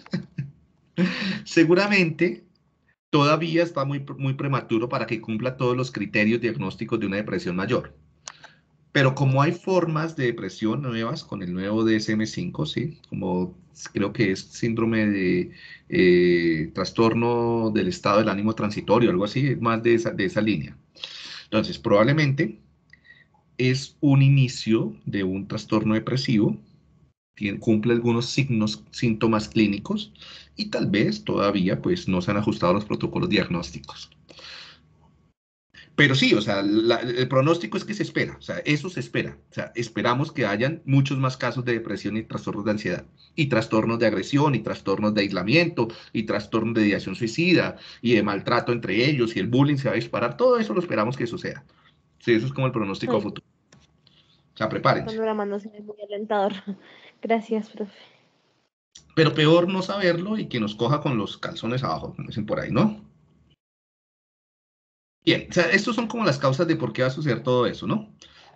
Seguramente todavía está muy prematuro para que cumpla todos los criterios diagnósticos de una depresión mayor. Pero como hay formas de depresión nuevas con el nuevo DSM-5, ¿sí? Como creo que es síndrome de trastorno del estado del ánimo transitorio, algo así, más de esa línea. Entonces, probablemente es un inicio de un trastorno depresivo, cumple algunos síntomas clínicos y tal vez todavía pues no se han ajustado los protocolos diagnósticos. Pero sí, o sea, el pronóstico es que se espera, o sea, eso se espera. O sea, esperamos que hayan muchos más casos de depresión y trastornos de ansiedad, y trastornos de agresión, y trastornos de aislamiento, y trastornos de ideación suicida, y de maltrato entre ellos, y el bullying se va a disparar. Todo eso lo esperamos que suceda. Sí, eso es como el pronóstico a futuro. O sea, prepárense. El panorama no se ve muy alentador. Gracias, profe. Pero peor no saberlo y que nos coja con los calzones abajo, como dicen por ahí, ¿no? Bien, o sea, estos son como las causas de por qué va a suceder todo eso, ¿no?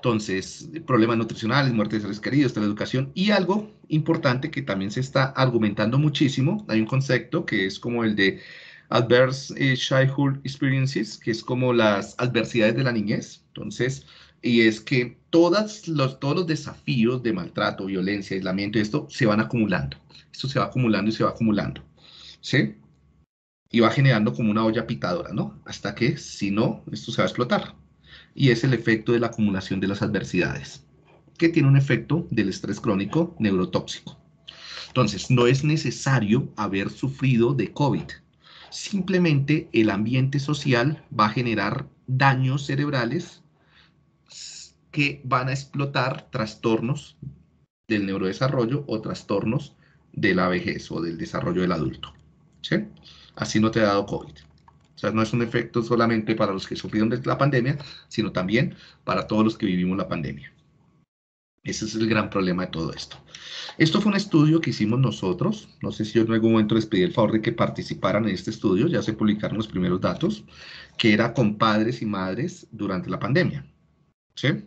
Entonces, problemas nutricionales, muerte de seres queridos, teleeducación y algo importante que también se está argumentando muchísimo, hay un concepto que es como el de Adverse Childhood Experiences, que es como las adversidades de la niñez. Entonces, y es que todos los desafíos de maltrato, violencia, aislamiento, esto se van acumulando. Esto se va acumulando y se va acumulando, ¿sí? Y va generando como una olla pitadora, ¿no? Hasta que, si no, esto se va a explotar. Y es el efecto de la acumulación de las adversidades, que tiene un efecto del estrés crónico neurotóxico. Entonces, no es necesario haber sufrido de COVID. Simplemente el ambiente social va a generar daños cerebrales que van a explotar trastornos del neurodesarrollo o trastornos de la vejez o del desarrollo del adulto, ¿sí? Así no te ha dado COVID. O sea, no es un efecto solamente para los que sufrieron de la pandemia, sino también para todos los que vivimos la pandemia. Ese es el gran problema de todo esto. Esto fue un estudio que hicimos nosotros. No sé si yo en algún momento les pedí el favor de que participaran en este estudio. Ya se publicaron los primeros datos, que era con padres y madres durante la pandemia, ¿sí?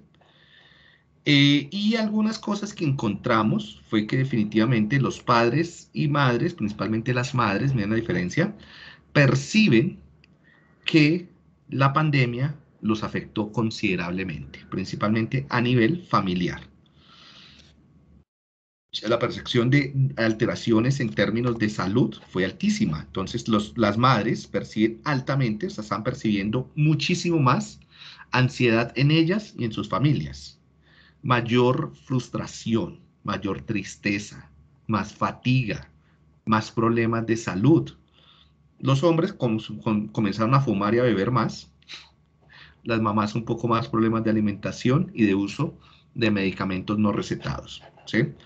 Y algunas cosas que encontramos fue que definitivamente los padres y madres, principalmente las madres, miren la diferencia, perciben que la pandemia los afectó considerablemente, principalmente a nivel familiar. La percepción de alteraciones en términos de salud fue altísima. Entonces, las madres perciben altamente, o sea, están percibiendo muchísimo más ansiedad en ellas y en sus familias. Mayor frustración, mayor tristeza, más fatiga, más problemas de salud. Los hombres comenzaron a fumar y a beber más. Las mamás un poco más problemas de alimentación y de uso de medicamentos no recetados, ¿sí?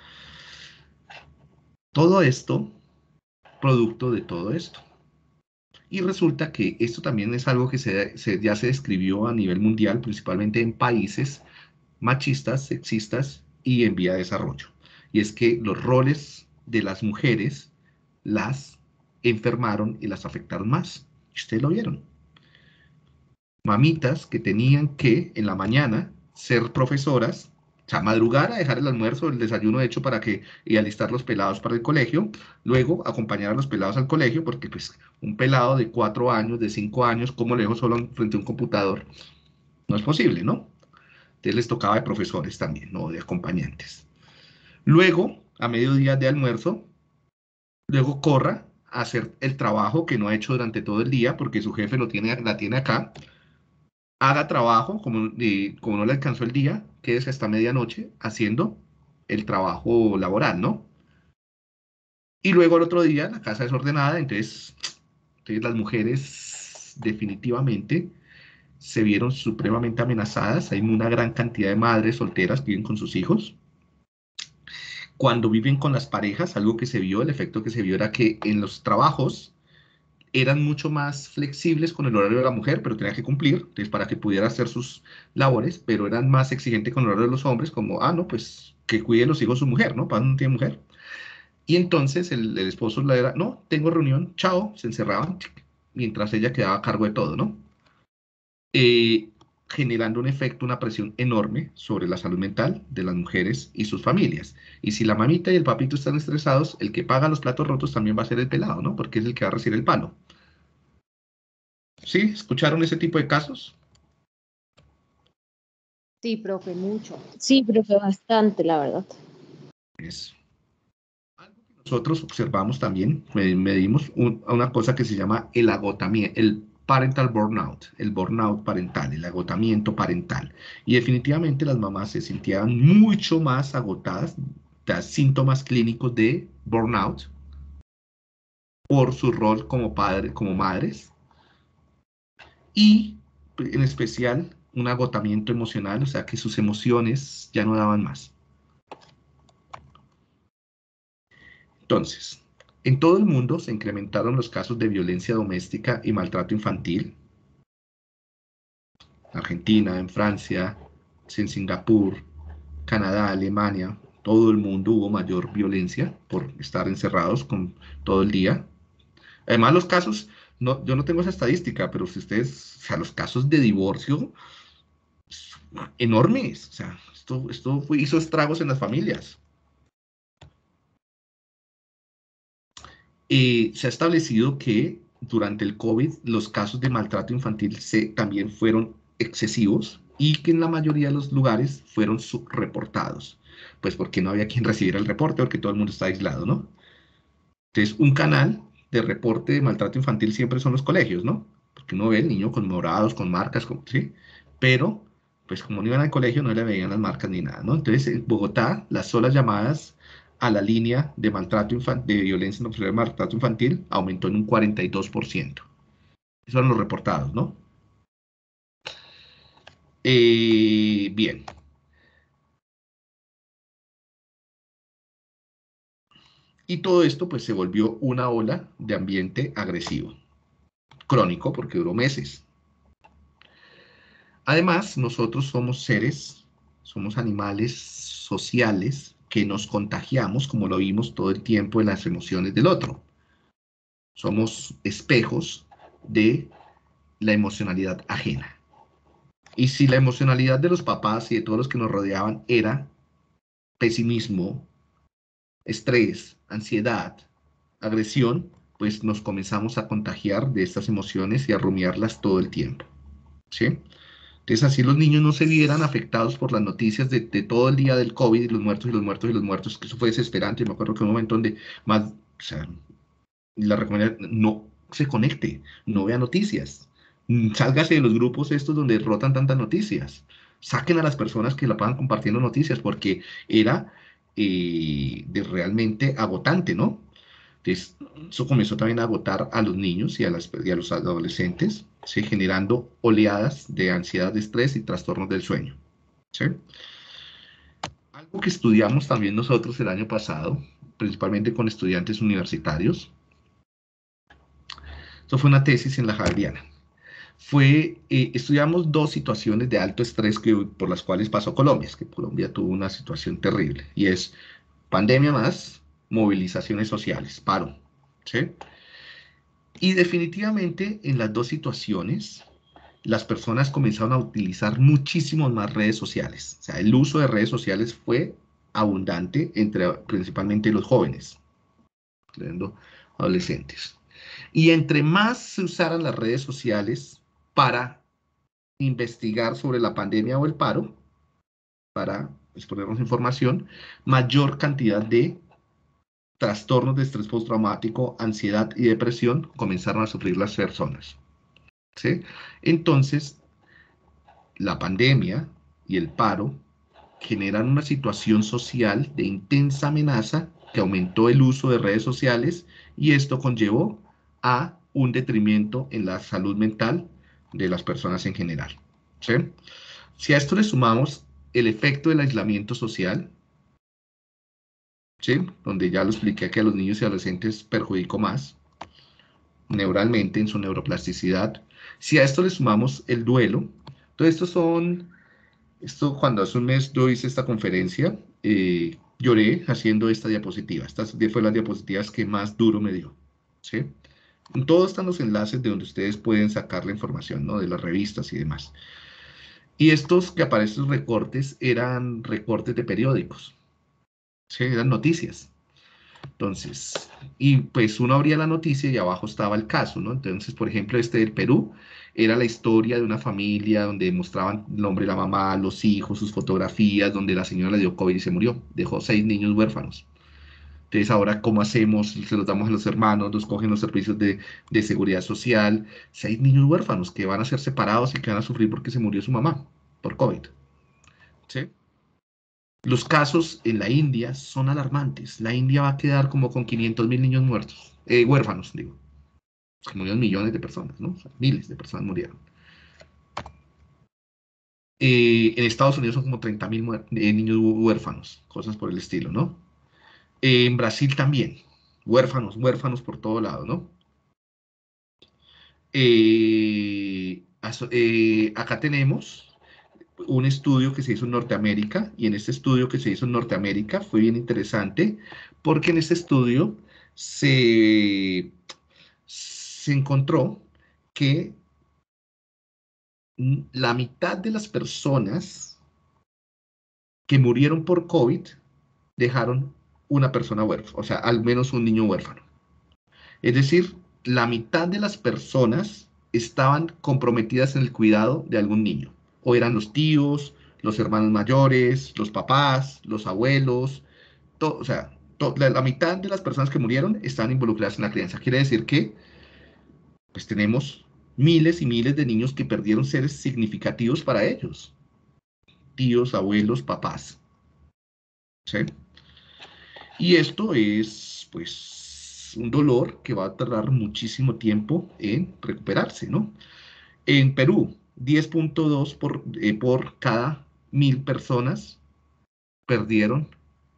Todo esto, producto de todo esto. Y resulta que esto también es algo que ya se describió a nivel mundial, principalmente en países machistas, sexistas y en vía de desarrollo. Y es que los roles de las mujeres las enfermaron y las afectaron más. Ustedes lo vieron. Mamitas que tenían que en la mañana ser profesoras, o sea, madrugar a dejar el almuerzo, el desayuno hecho y alistar los pelados para el colegio, luego acompañar a los pelados al colegio, porque pues un pelado de 4 años, de 5 años, ¿cómo le dejo solo frente a un computador? No es posible, ¿no? Entonces les tocaba de profesores también, no de acompañantes. Luego, a mediodía de almuerzo, luego corra a hacer el trabajo que no ha hecho durante todo el día, porque su jefe la tiene acá, haga trabajo, como no le alcanzó el día, quédese hasta medianoche haciendo el trabajo laboral, ¿no? Y luego el otro día, la casa desordenada, entonces las mujeres definitivamente se vieron supremamente amenazadas. Hay una gran cantidad de madres solteras que viven con sus hijos. Cuando viven con las parejas, algo que se vio, el efecto que se vio era que en los trabajos eran mucho más flexibles con el horario de la mujer, pero tenía que cumplir, entonces para que pudiera hacer sus labores, pero eran más exigentes con el horario de los hombres, como, no, pues que cuide los hijos su mujer, ¿no? ¿Para no tiene mujer? Y entonces el esposo le era, no, tengo reunión, chao, se encerraban, mientras ella quedaba a cargo de todo, ¿no? Generando un efecto, una presión enorme sobre la salud mental de las mujeres y sus familias. Y si la mamita y el papito están estresados, el que paga los platos rotos también va a ser el pelado, ¿no? Porque es el que va a recibir el palo. ¿Sí? ¿Escucharon ese tipo de casos? Sí, profe, mucho. Sí, profe, bastante, la verdad. Es algo que nosotros observamos también, medimos una cosa que se llama el agotamiento, el parental burnout, el burnout parental, el agotamiento parental. Y definitivamente las mamás se sentían mucho más agotadas, de síntomas clínicos de burnout, por su rol como padre, como madres, y en especial un agotamiento emocional, o sea que sus emociones ya no daban más. Entonces, en todo el mundo se incrementaron los casos de violencia doméstica y maltrato infantil. En Argentina, en Francia, en Singapur, Canadá, Alemania, todo el mundo hubo mayor violencia por estar encerrados todo el día. Además, los casos, yo no tengo esa estadística, pero si ustedes, o sea, los casos de divorcio enormes. O sea, hizo estragos en las familias. Se ha establecido que durante el COVID los casos de maltrato infantil también fueron excesivos y que en la mayoría de los lugares fueron subreportados. Pues porque no había quien recibiera el reporte, porque todo el mundo está aislado, ¿no? Entonces, un canal de reporte de maltrato infantil siempre son los colegios, ¿no? Porque uno ve el niño con morados, con marcas, ¿sí? Pero, pues como no iban al colegio, no le veían las marcas ni nada, ¿no? Entonces, en Bogotá, las solas llamadas a la línea de maltrato de violencia intrafamiliar, maltrato infantil, aumentó en un 42%. Esos son los reportados, ¿no? Bien. Y todo esto, pues, se volvió una ola de ambiente agresivo, crónico, porque duró meses. Además, nosotros somos animales sociales que nos contagiamos, como lo vimos todo el tiempo, en las emociones del otro. Somos espejos de la emocionalidad ajena. Y si la emocionalidad de los papás y de todos los que nos rodeaban era pesimismo, estrés, ansiedad, agresión, pues nos comenzamos a contagiar de estas emociones y a rumiarlas todo el tiempo. ¿Sí? Entonces, así los niños no se vieran afectados por las noticias de todo el día del COVID y los muertos y los muertos y los muertos, que eso fue desesperante. Me acuerdo que un momento donde más, o sea, la recomendación, no se conecte, no vea noticias. Sálgase de los grupos estos donde rotan tantas noticias. Saquen a las personas que la pagan compartiendo noticias, porque era realmente agotante, ¿no? Entonces, eso comenzó también a agotar a los niños y a los adolescentes, ¿sí? Generando oleadas de ansiedad, de estrés y trastornos del sueño. ¿Sí? Algo que estudiamos también nosotros el año pasado, principalmente con estudiantes universitarios, eso fue una tesis en la Javeriana. Estudiamos dos situaciones de alto estrés por las cuales pasó Colombia. Es que Colombia tuvo una situación terrible, y es pandemia más movilizaciones sociales, paro. ¿Sí? Y definitivamente en las dos situaciones, las personas comenzaron a utilizar muchísimo más redes sociales. O sea, el uso de redes sociales fue abundante entre principalmente los jóvenes, incluyendo adolescentes. Y entre más se usaran las redes sociales para investigar sobre la pandemia o el paro, para exponernos información, mayor cantidad de trastornos de estrés postraumático, ansiedad y depresión comenzaron a sufrir las personas. ¿Sí? Entonces, la pandemia y el paro generan una situación social de intensa amenaza que aumentó el uso de redes sociales, y esto conllevó a un detrimento en la salud mental de las personas en general. ¿Sí? Si a esto le sumamos el efecto del aislamiento social, ¿sí? Donde ya lo expliqué, que a los niños y adolescentes perjudicó más neuralmente en su neuroplasticidad. Si a esto le sumamos el duelo, todo esto cuando hace un mes yo hice esta conferencia, lloré haciendo esta diapositiva. Estas fue las diapositivas que más duro me dio. ¿Sí? En todos están los enlaces de donde ustedes pueden sacar la información, ¿no? De las revistas y demás. Y estos que aparecen recortes eran recortes de periódicos. ¿Sí? Eran noticias. Entonces, y pues uno abría la noticia y abajo estaba el caso, ¿no? Entonces, por ejemplo, este del Perú era la historia de una familia donde mostraban el nombre de la mamá, los hijos, sus fotografías, donde la señora le dio COVID y se murió. Dejó 6 niños huérfanos. Entonces, ahora, ¿cómo hacemos? Se los damos a los hermanos, los cogen los servicios de seguridad social. 6 niños huérfanos que van a ser separados y que van a sufrir porque se murió su mamá por COVID. ¿Sí? Los casos en la India son alarmantes. La India va a quedar como con 500.000 niños muertos, huérfanos, digo. Que murieron millones de personas, ¿no? O sea, miles de personas murieron. En Estados Unidos son como 30.000 niños huérfanos, cosas por el estilo, ¿no? En Brasil también, huérfanos, huérfanos por todo lado, ¿no? Acá tenemos un estudio que se hizo en Norteamérica, y en este estudio que se hizo en Norteamérica fue bien interesante, porque en este estudio se encontró que la mitad de las personas que murieron por COVID dejaron una persona huérfana, o sea, al menos un niño huérfano. Es decir, la mitad de las personas estaban comprometidas en el cuidado de algún niño. O eran los tíos, los hermanos mayores, los papás, los abuelos, o sea, la mitad de las personas que murieron estaban involucradas en la crianza. Quiere decir que pues tenemos miles y miles de niños que perdieron seres significativos para ellos. Tíos, abuelos, papás. ¿Sí? Y esto es, pues, un dolor que va a tardar muchísimo tiempo en recuperarse, ¿no? En Perú, 10.2 por cada 1.000 personas perdieron,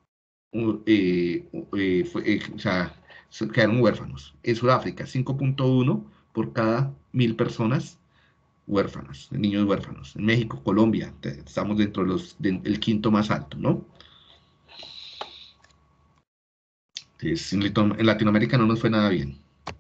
o sea, quedaron huérfanos. En Sudáfrica, 5.1 por cada 1.000 personas huérfanas, niños huérfanos. En México, Colombia, estamos dentro del quinto más alto, ¿no? En Latinoamérica no nos fue nada bien.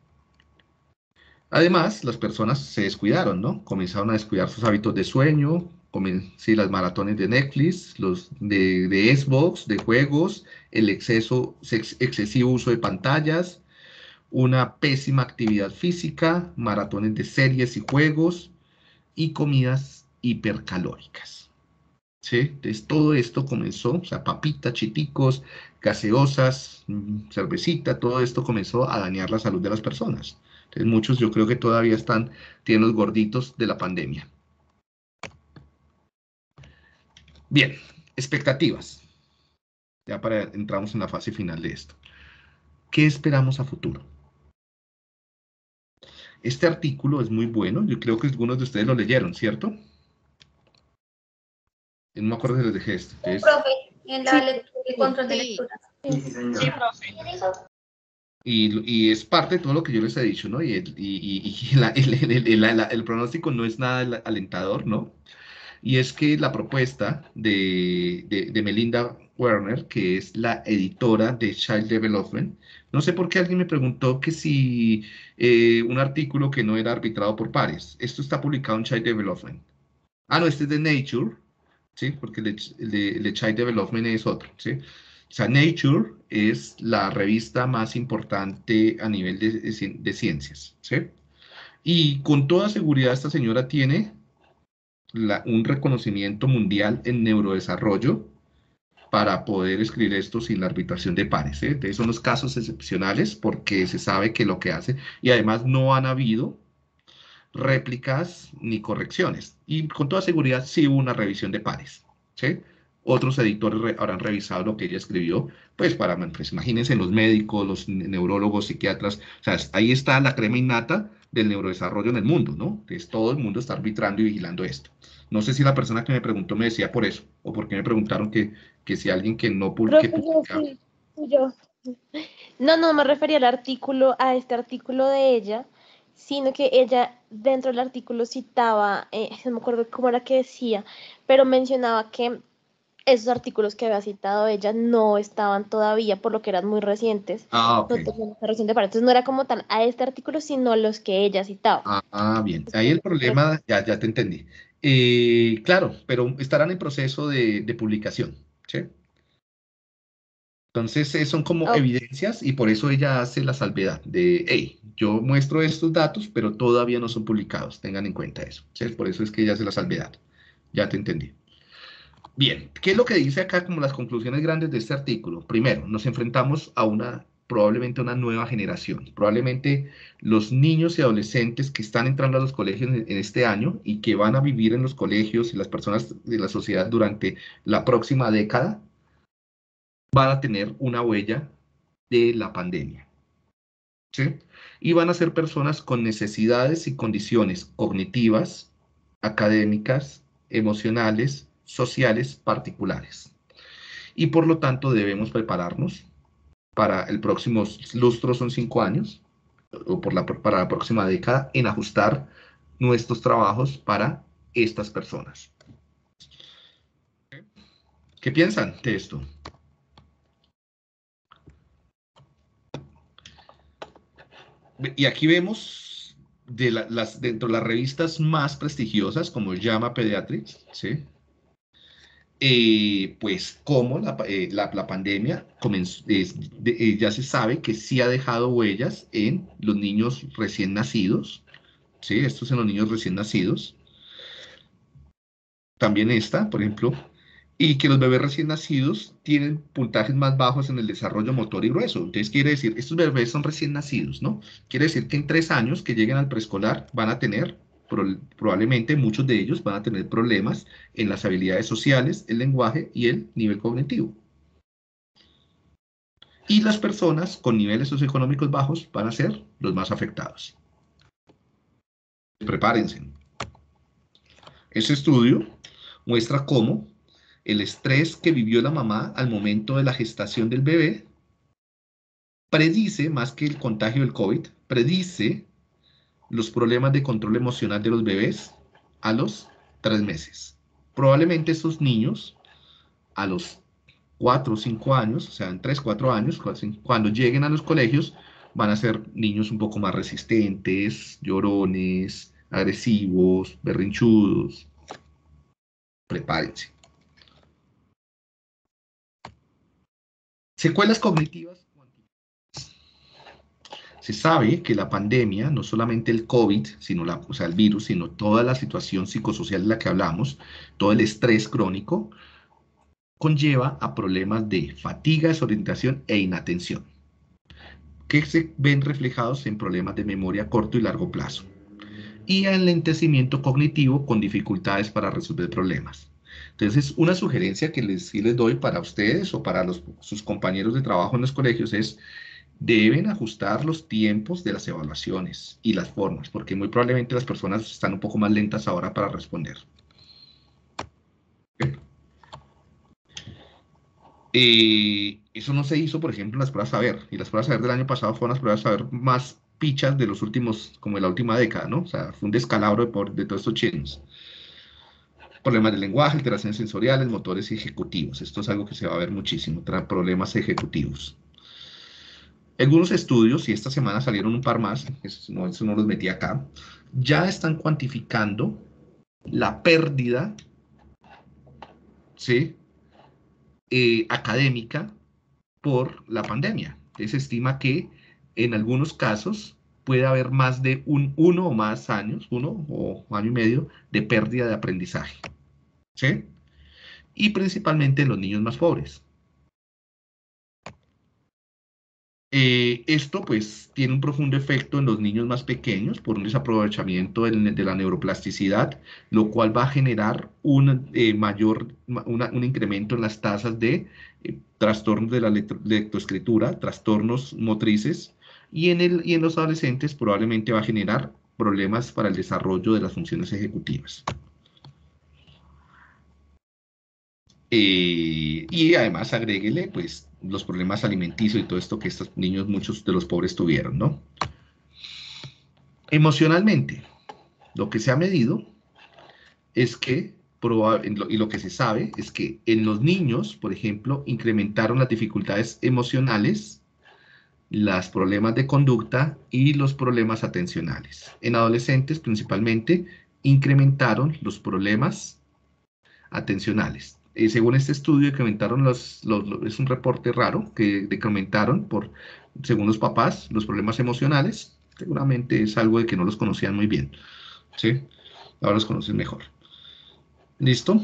Además, las personas se descuidaron, ¿no? Comenzaron a descuidar sus hábitos de sueño, sí, las maratones de Netflix, los de Xbox, de juegos, el excesivo uso de pantallas, una pésima actividad física, maratones de series y juegos y comidas hipercalóricas. ¿Sí? Entonces todo esto comenzó, o sea, papitas, chiticos, gaseosas, cervecita, todo esto comenzó a dañar la salud de las personas. Entonces muchos yo creo que todavía tienen los gorditos de la pandemia. Bien, expectativas. Ya entramos en la fase final de esto. ¿Qué esperamos a futuro? Este artículo es muy bueno, yo creo que algunos de ustedes lo leyeron, ¿cierto? No me acuerdo si les dejé esto. Sí, profe, en la lectura y control de Sí. lectura. Sí, profe. Y es parte de todo lo que yo les he dicho, ¿no? Y el pronóstico no es nada alentador, ¿no? Y es que la propuesta de Melinda Werner, que es la editora de Child Development, no sé por qué alguien me preguntó que si un artículo que no era arbitrado por pares. Esto está publicado en Child Development. Ah, no, este es de Nature, ¿sí? Porque el de Child Development es otro, ¿sí? O sea, Nature es la revista más importante a nivel de ciencias, ¿sí? Y con toda seguridad esta señora tiene un reconocimiento mundial en neurodesarrollo para poder escribir esto sin la arbitración de pares, ¿eh? Entonces son los casos excepcionales porque se sabe que lo que hace, y además no han habido réplicas ni correcciones. Y con toda seguridad sí hubo una revisión de pares, ¿sí? Otros editores habrán revisado lo que ella escribió, pues pues imagínense los médicos, los neurólogos, psiquiatras, o sea, ahí está la crema innata del neurodesarrollo en el mundo, ¿no? Entonces todo el mundo está arbitrando y vigilando esto. No sé si la persona que me preguntó me decía por eso, o porque me preguntaron que si alguien que no Creo que que yo publica. sí, yo. No me refería al artículo, a este artículo de ella, sino que ella dentro del artículo citaba, no me acuerdo cómo era que decía, pero mencionaba que esos artículos que había citado ella no estaban todavía, por lo que eran muy recientes, Ah, ok. no tenían esa reciente para, entonces no era como tal a este artículo, sino a los que ella citaba. Bien. Es Ahí por el eso que- problema, ya te entendí. Claro, pero estarán en proceso de publicación, ¿sí? Entonces, son como Ok. evidencias y por eso ella hace la salvedad de, hey, yo muestro estos datos, pero todavía no son publicados, tengan en cuenta eso, ¿sí? Por eso es que ella hace la salvedad. Ya te entendí. Bien, ¿qué es lo que dice acá como las conclusiones grandes de este artículo? Primero, nos enfrentamos a probablemente a una nueva generación. Probablemente los niños y adolescentes que están entrando a los colegios en este año y que van a vivir en los colegios y las personas de la sociedad durante la próxima década van a tener una huella de la pandemia, ¿sí? Y van a ser personas con necesidades y condiciones cognitivas, académicas, emocionales, sociales particulares. Y por lo tanto debemos prepararnos para el próximo lustro, son 5 años, o para la próxima década, en ajustar nuestros trabajos para estas personas. ¿Qué piensan de esto? Y aquí vemos dentro de las revistas más prestigiosas, como JAMA Pediatrics, ¿sí? Pues como la pandemia ya se sabe que sí ha dejado huellas en los niños recién nacidos, ¿sí? Esto es en los niños recién nacidos. También esta, por ejemplo, y que los bebés recién nacidos tienen puntajes más bajos en el desarrollo motor y grueso. Entonces quiere decir, estos bebés son recién nacidos, ¿no? Quiere decir que en 3 años que lleguen al preescolar van a tener, probablemente muchos de ellos van a tener problemas en las habilidades sociales, el lenguaje y el nivel cognitivo. Y las personas con niveles socioeconómicos bajos van a ser los más afectados. Prepárense. Ese estudio muestra cómo el estrés que vivió la mamá al momento de la gestación del bebé predice, más que el contagio del COVID, predice los problemas de control emocional de los bebés a los 3 meses. Probablemente estos niños a los 4 o 5 años, o sea, en 3, 4 años, cuando lleguen a los colegios, van a ser niños un poco más resistentes, llorones, agresivos, berrinchudos. Prepárense. Secuelas cognitivas. Se sabe que la pandemia, no solamente el COVID, sino o sea, el virus, sino toda la situación psicosocial de la que hablamos, todo el estrés crónico, conlleva a problemas de fatiga, desorientación e inatención, que se ven reflejados en problemas de memoria a corto y largo plazo, y a enlentecimiento cognitivo con dificultades para resolver problemas. Entonces, una sugerencia que sí les doy para ustedes o para sus compañeros de trabajo en los colegios es: deben ajustar los tiempos de las evaluaciones y las formas, porque muy probablemente las personas están un poco más lentas ahora para responder. Eso no se hizo, por ejemplo, en las pruebas saber, y las pruebas saber del año pasado fueron las pruebas saber más pichas de los últimos, como de la última década, ¿no? O sea, fue un descalabro de todos estos chinos. Problemas de lenguaje, alteraciones sensoriales, motores y ejecutivos. Esto es algo que se va a ver muchísimo, problemas ejecutivos. Algunos estudios, y esta semana salieron un par más, eso no los metí acá, ya están cuantificando la pérdida, ¿sí? Académica por la pandemia. Se estima que en algunos casos puede haber más de uno o más años, 1 o año y medio, de pérdida de aprendizaje, ¿sí? Y principalmente en los niños más pobres. Esto pues tiene un profundo efecto en los niños más pequeños por un desaprovechamiento de la neuroplasticidad, lo cual va a generar un incremento en las tasas de trastornos de la lectoescritura, trastornos motrices, y en los adolescentes probablemente va a generar problemas para el desarrollo de las funciones ejecutivas. Y además agréguele pues los problemas alimenticios y todo esto que estos niños, muchos de los pobres tuvieron, ¿no? Emocionalmente, lo que se ha medido es que, y lo que se sabe es que en los niños, por ejemplo, incrementaron las dificultades emocionales, los problemas de conducta y los problemas atencionales. En adolescentes, principalmente, incrementaron los problemas atencionales. Según este estudio, incrementaron es un reporte raro, que incrementaron según los papás, los problemas emocionales. Seguramente es algo de que no los conocían muy bien, ¿sí? Ahora los conocen mejor. ¿Listo?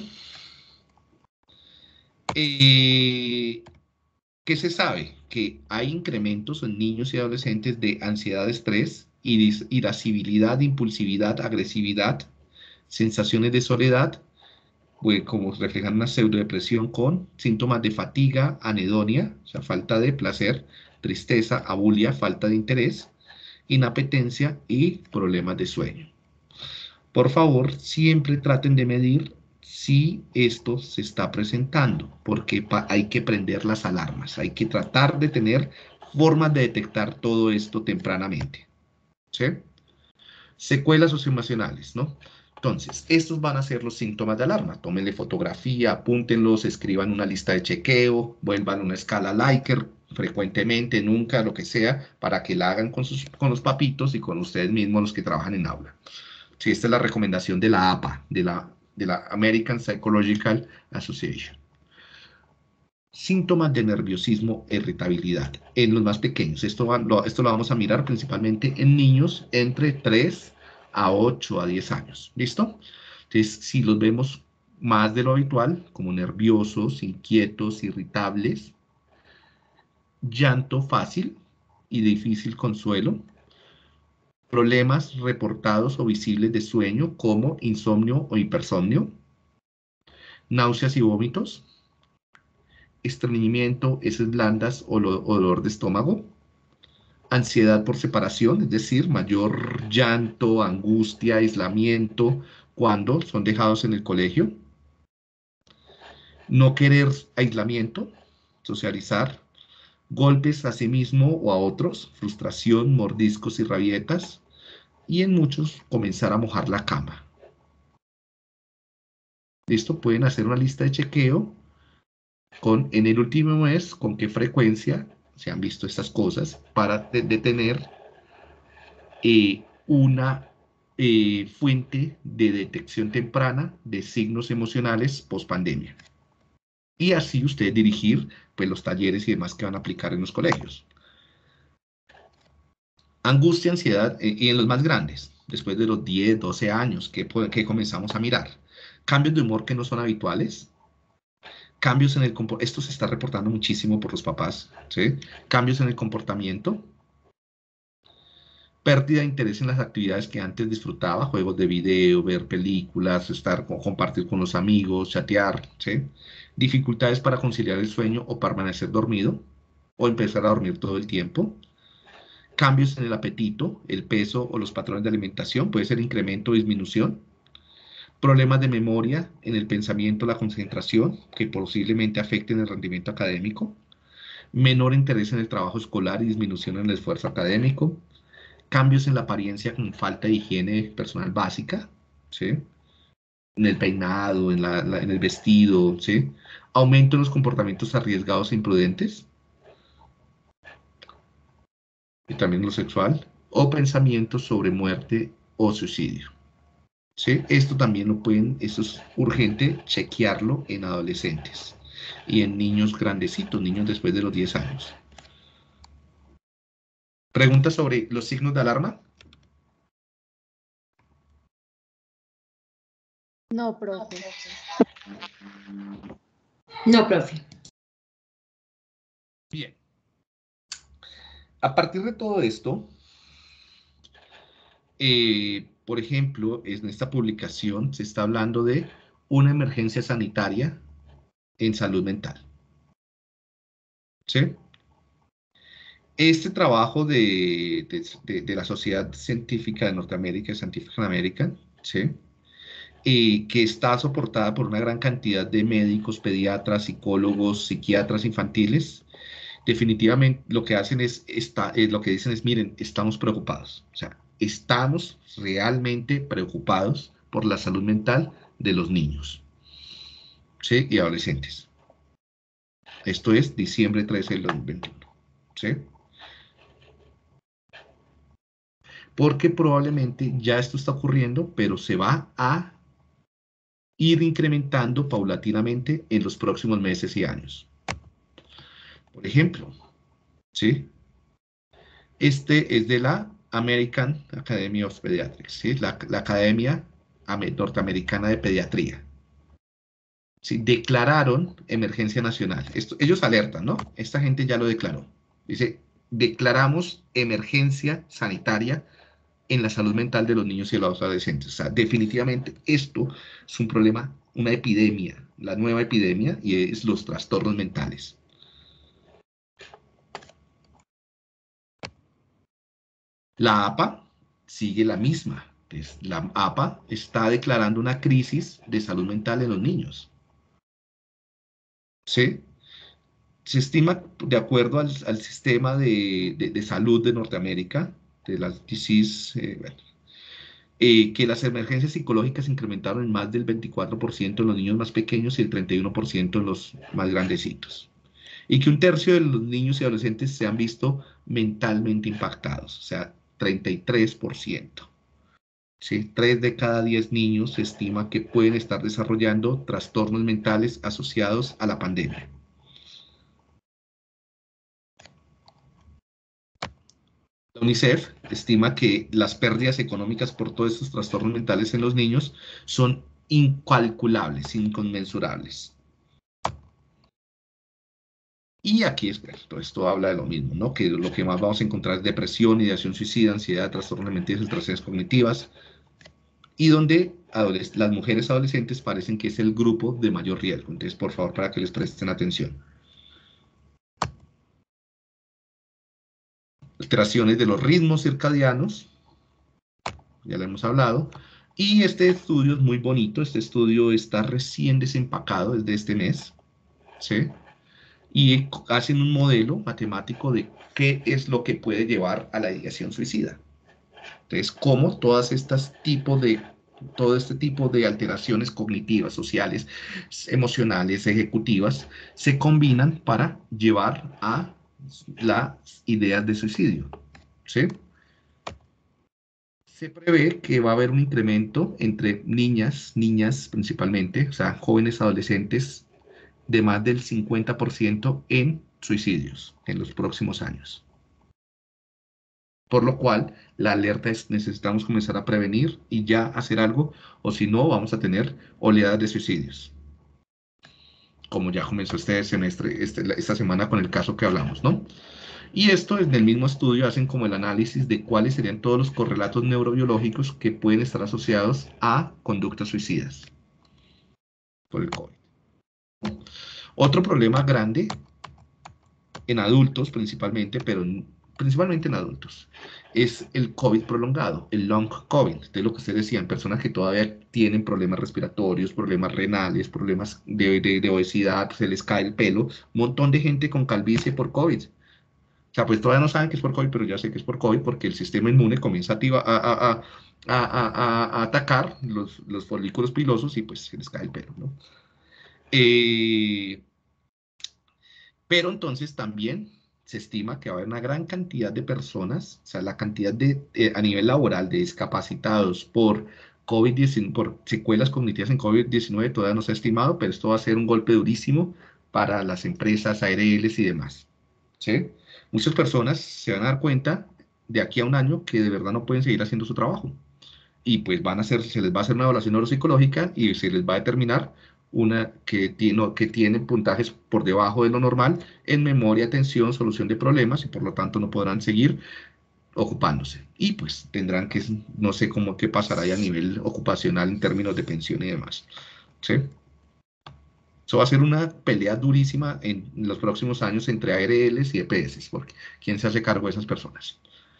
¿Qué se sabe? Que hay incrementos en niños y adolescentes de ansiedad, estrés, irascibilidad, impulsividad, agresividad, sensaciones de soledad, como reflejan una pseudodepresión con síntomas de fatiga, anedonia, o sea, falta de placer, tristeza, abulia, falta de interés, inapetencia y problemas de sueño. Por favor, siempre traten de medir si esto se está presentando, porque hay que prender las alarmas, hay que tratar de tener formas de detectar todo esto tempranamente, ¿sí? Secuelas socioemocionales, ¿no? Entonces, estos van a ser los síntomas de alarma. Tómenle fotografía, apúntenlos, escriban una lista de chequeo, vuelvan una escala Likert, frecuentemente, nunca, lo que sea, para que la hagan con los papitos y con ustedes mismos los que trabajan en aula. Sí, esta es la recomendación de la APA, de la American Psychological Association. Síntomas de nerviosismo e irritabilidad en los más pequeños. Esto lo vamos a mirar principalmente en niños entre 3 a 8 a 10 años. ¿Listo? Entonces, si los vemos más de lo habitual, como nerviosos, inquietos, irritables, llanto fácil y difícil consuelo, problemas reportados o visibles de sueño como insomnio o hipersomnio, náuseas y vómitos, estreñimiento, heces blandas o dolor de estómago, ansiedad por separación, es decir, mayor llanto, angustia, aislamiento cuando son dejados en el colegio, no querer aislamiento, socializar, golpes a sí mismo o a otros, frustración, mordiscos y rabietas, y en muchos comenzar a mojar la cama. ¿Listo? Pueden hacer una lista de chequeo en el último mes, con qué frecuencia se han visto estas cosas para detener una fuente de detección temprana de signos emocionales post-pandemia. Y así ustedes dirigir pues, los talleres y demás que van a aplicar en los colegios. Angustia, ansiedad, y en los más grandes, después de los 10, 12 años que comenzamos a mirar. Cambios de humor que no son habituales. Cambios en el comportamiento, esto se está reportando muchísimo por los papás, ¿sí? Cambios en el comportamiento. Pérdida de interés en las actividades que antes disfrutaba, juegos de video, ver películas, compartir con los amigos, chatear, ¿sí? Dificultades para conciliar el sueño o permanecer dormido, o empezar a dormir todo el tiempo. Cambios en el apetito, el peso o los patrones de alimentación, puede ser incremento o disminución. Problemas de memoria en el pensamiento, la concentración, que posiblemente afecten el rendimiento académico. Menor interés en el trabajo escolar y disminución en el esfuerzo académico. Cambios en la apariencia con falta de higiene personal básica, ¿sí? En el peinado, en el vestido, ¿sí? Aumento en los comportamientos arriesgados e imprudentes. Y también lo sexual. O pensamientos sobre muerte o suicidio. ¿Sí? Esto también esto es urgente chequearlo en adolescentes y en niños grandecitos, niños después de los 10 años. ¿Preguntas sobre los signos de alarma? No, profe. No, profe. Bien. A partir de todo esto, por ejemplo, en esta publicación se está hablando de una emergencia sanitaria en salud mental. ¿Sí? Este trabajo de la Sociedad Científica de Norteamérica, Scientific American, ¿sí? Que está soportada por una gran cantidad de médicos, pediatras, psicólogos, psiquiatras infantiles, definitivamente lo que hacen lo que dicen es, miren, estamos preocupados. O sea, estamos realmente preocupados por la salud mental de los niños, ¿sí? Y adolescentes. Esto es diciembre 13 del 2021, ¿sí? Porque probablemente ya esto está ocurriendo, pero se va a ir incrementando paulatinamente en los próximos meses y años. Por ejemplo, ¿sí? Este es de la American Academy of Pediatrics, ¿sí? La Academia Norteamericana de Pediatría. ¿Sí? Declararon emergencia nacional. Ellos alertan, ¿no? Esta gente ya lo declaró. Dice, declaramos emergencia sanitaria en la salud mental de los niños y de los adolescentes. O sea, definitivamente esto es un problema, una epidemia, la nueva epidemia, y es los trastornos mentales. La APA sigue la misma. Pues, la APA está declarando una crisis de salud mental en los niños. ¿Sí? Se estima, de acuerdo al sistema de salud de Norteamérica, de las disease, que las emergencias psicológicas incrementaron en más del 24% en los niños más pequeños y el 31% en los más grandecitos. y que un tercio de los niños y adolescentes se han visto mentalmente impactados, o sea, 33%. ¿Sí? 3 de cada 10 niños se estima que pueden estar desarrollando trastornos mentales asociados a la pandemia. La UNICEF estima que las pérdidas económicas por todos estos trastornos mentales en los niños son incalculables, inconmensurables. Y aquí todo esto habla de lo mismo, ¿no? Que lo que más vamos a encontrar es depresión, ideación suicida, ansiedad, trastornos mentales, alteraciones cognitivas, y donde las mujeres adolescentes parecen que es el grupo de mayor riesgo. Entonces, por favor, para que les presten atención. Alteraciones de los ritmos circadianos, ya lo hemos hablado, y este estudio es muy bonito, este estudio está recién desempacado desde este mes, ¿sí? Y hacen un modelo matemático de qué es lo que puede llevar a la ideación suicida. Entonces, cómo todo este tipo de alteraciones cognitivas, sociales, emocionales, ejecutivas, se combinan para llevar a las ideas de suicidio, ¿sí? Se prevé que va a haber un incremento entre niñas principalmente, o sea, jóvenes adolescentes, de más del 50% en suicidios en los próximos años. Por lo cual, la alerta es: necesitamos comenzar a prevenir y ya hacer algo, o si no, vamos a tener oleadas de suicidios. Como ya comenzó este semestre, esta semana con el caso que hablamos, ¿no? Y esto, en el mismo estudio, hacen como el análisis de cuáles serían todos los correlatos neurobiológicos que pueden estar asociados a conductas suicidas por el COVID. Otro problema grande en adultos principalmente, pero principalmente en adultos, es el COVID prolongado, el long COVID, de lo que ustedes decían, personas que todavía tienen problemas respiratorios, problemas renales, problemas de obesidad, se les cae el pelo, un montón de gente con calvicie por COVID. O sea, pues todavía no saben que es por COVID, pero ya sé que es por COVID porque el sistema inmune comienza a atacar los folículos pilosos y pues se les cae el pelo, ¿no? Pero entonces también se estima que va a haber una gran cantidad de personas, o sea, la cantidad a nivel laboral de discapacitados por COVID-19, por secuelas cognitivas en COVID-19 todavía no se ha estimado, pero esto va a ser un golpe durísimo para las empresas, ARLs y demás, ¿sí? Muchas personas se van a dar cuenta de aquí a un año que de verdad no pueden seguir haciendo su trabajo. Y pues se les va a hacer una evaluación neuropsicológica y se les va a determinar que tiene puntajes por debajo de lo normal en memoria, atención, solución de problemas, y por lo tanto no podrán seguir ocupándose. Y pues tendrán que, no sé cómo qué pasará ahí a nivel ocupacional en términos de pensión y demás. ¿Sí? Eso va a ser una pelea durísima en los próximos años entre ARLs y EPS, porque ¿quién se hace cargo de esas personas?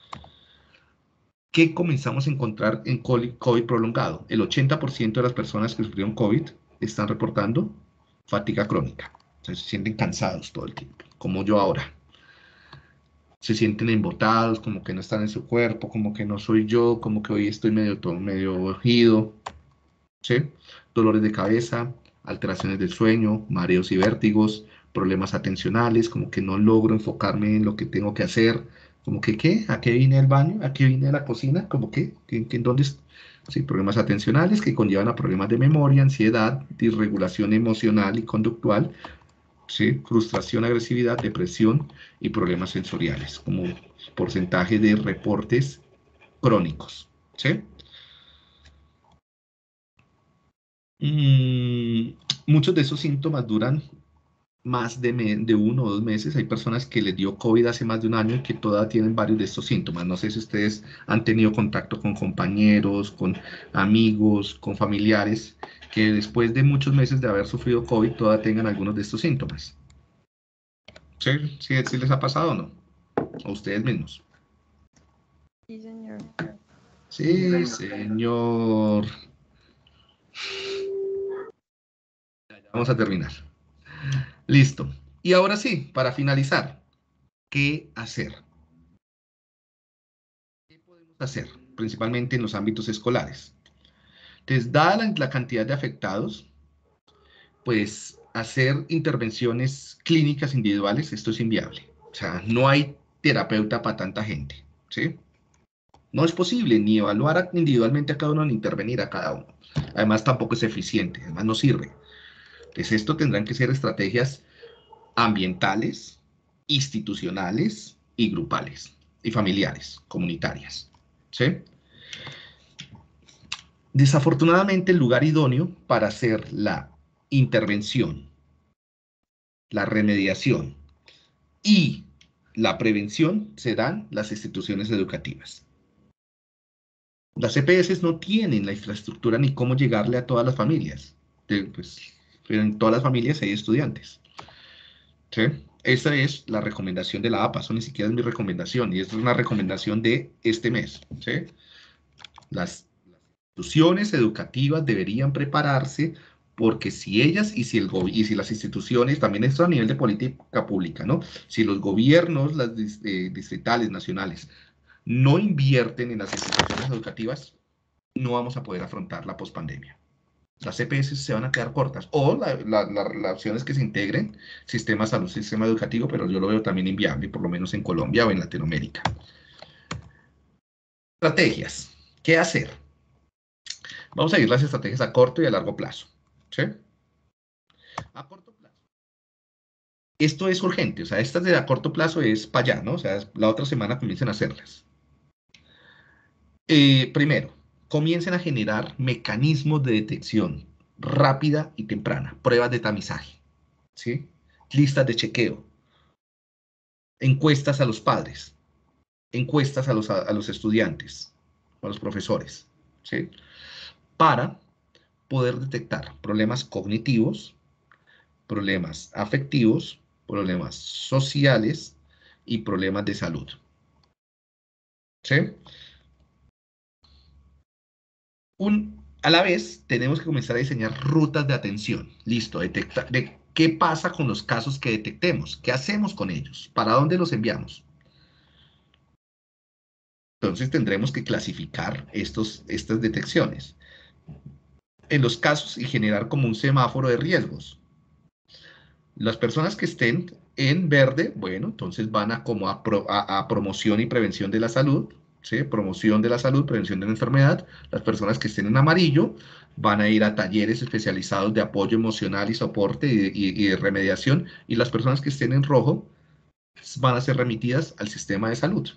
¿Qué comenzamos a encontrar en COVID prolongado? El 80% de las personas que sufrieron COVID están reportando fatiga crónica. O sea, se sienten cansados todo el tiempo, como yo ahora. Se sienten embotados, como que no están en su cuerpo, como que no soy yo, como que hoy estoy medio ojido, ¿sí? Dolores de cabeza, alteraciones del sueño, mareos y vértigos, problemas atencionales, como que no logro enfocarme en lo que tengo que hacer, como que, ¿qué? ¿A qué vine al baño? ¿A qué vine a la cocina? ¿Como qué? ¿En dónde? Sí, problemas atencionales que conllevan a problemas de memoria, ansiedad, disregulación emocional y conductual, ¿sí? Frustración, agresividad, depresión y problemas sensoriales, como porcentaje de reportes crónicos, ¿sí? Muchos de esos síntomas duran más de 1 o 2 meses. Hay personas que les dio COVID hace más de un año y que todavía tienen varios de estos síntomas. No sé si ustedes han tenido contacto con compañeros, con amigos, con familiares, que después de muchos meses de haber sufrido COVID todavía tengan algunos de estos síntomas. ¿Sí? ¿Sí les ha pasado o no? A ustedes mismos. Sí, señor. Sí, señor. Ya vamos a terminar. Listo. Y ahora sí, para finalizar, ¿qué hacer? ¿Qué podemos hacer? Principalmente en los ámbitos escolares. Entonces, dada la cantidad de afectados, pues hacer intervenciones clínicas individuales, esto es inviable. O sea, no hay terapeuta para tanta gente, ¿sí? No es posible ni evaluar individualmente a cada uno ni intervenir a cada uno. Además, tampoco es eficiente, además no sirve. Entonces, esto tendrán que ser estrategias ambientales, institucionales y grupales, y familiares, comunitarias, ¿sí? Desafortunadamente, el lugar idóneo para hacer la intervención, la remediación y la prevención se dan las instituciones educativas. Las EPS no tienen la infraestructura ni cómo llegarle a todas las familias. Pues, pero en todas las familias hay estudiantes. ¿Sí? Esa es la recomendación de la APA, eso ni siquiera es mi recomendación, y esta es una recomendación de este mes. ¿Sí? Las instituciones educativas deberían prepararse porque si ellas y si las instituciones, también esto a nivel de política pública, ¿no? Si los gobiernos, las distritales, nacionales, no invierten en las instituciones educativas, no vamos a poder afrontar la pospandemia. Las EPS se van a quedar cortas. O la opción es que se integren sistema de salud, sistema educativo, pero yo lo veo también inviable, por lo menos en Colombia o en Latinoamérica. Estrategias. ¿Qué hacer? Vamos a ir las estrategias a corto y a largo plazo. ¿Sí? A corto plazo. Esto es urgente, o sea, estas de a corto plazo es para allá, ¿no? O sea, la otra semana comiencen a hacerlas. Primero, comiencen a generar mecanismos de detección rápida y temprana, pruebas de tamizaje, ¿sí? Listas de chequeo, encuestas a los padres, encuestas a los estudiantes, a los profesores, ¿sí? Para poder detectar problemas cognitivos, problemas afectivos, problemas sociales y problemas de salud, ¿sí? A la vez, tenemos que comenzar a diseñar rutas de atención. Listo, detectar qué pasa con los casos que detectemos, qué hacemos con ellos, para dónde los enviamos. Entonces tendremos que clasificar estas detecciones en los casos y generar como un semáforo de riesgos. Las personas que estén en verde, bueno, entonces van a como a promoción y prevención de la salud, ¿sí? Promoción de la salud, prevención de la enfermedad. Las personas que estén en amarillo van a ir a talleres especializados de apoyo emocional y soporte y de remediación. Y las personas que estén en rojo van a ser remitidas al sistema de salud,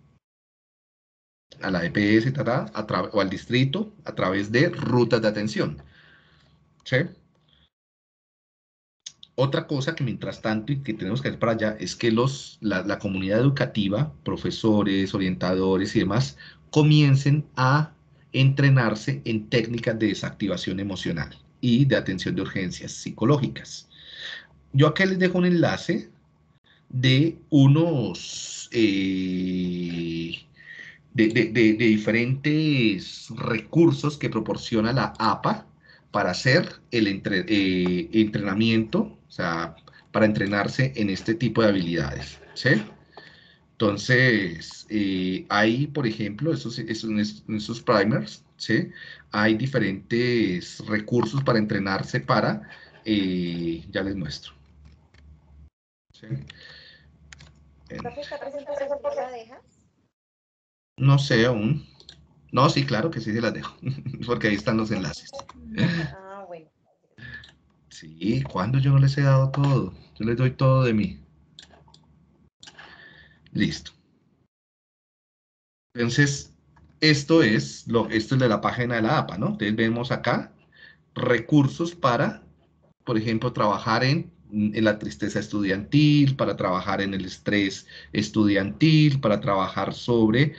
a la EPS, o al distrito, a través de rutas de atención, ¿sí? Otra cosa que mientras tanto y que tenemos que hacer para allá es que la comunidad educativa, profesores, orientadores y demás, comiencen a entrenarse en técnicas de desactivación emocional y de atención de urgencias psicológicas. Yo acá les dejo un enlace de unos de diferentes recursos que proporciona la APA para hacer el entrenamiento, o sea, para entrenarse en este tipo de habilidades, ¿sí? Entonces, hay, por ejemplo, esos primers, ¿sí? Hay diferentes recursos para entrenarse para, ya les muestro. ¿Sí? Profe, ¿esta presentación por la dejas? No sé aún. No, sí, claro que sí se las dejo, porque ahí están los enlaces. Ah, bueno. Sí, ¿cuándo yo no les he dado todo? Yo les doy todo de mí. Listo. Entonces, esto es de la página de la APA, ¿no? Entonces vemos acá recursos para, por ejemplo, trabajar en la tristeza estudiantil, para trabajar en el estrés estudiantil, para trabajar sobre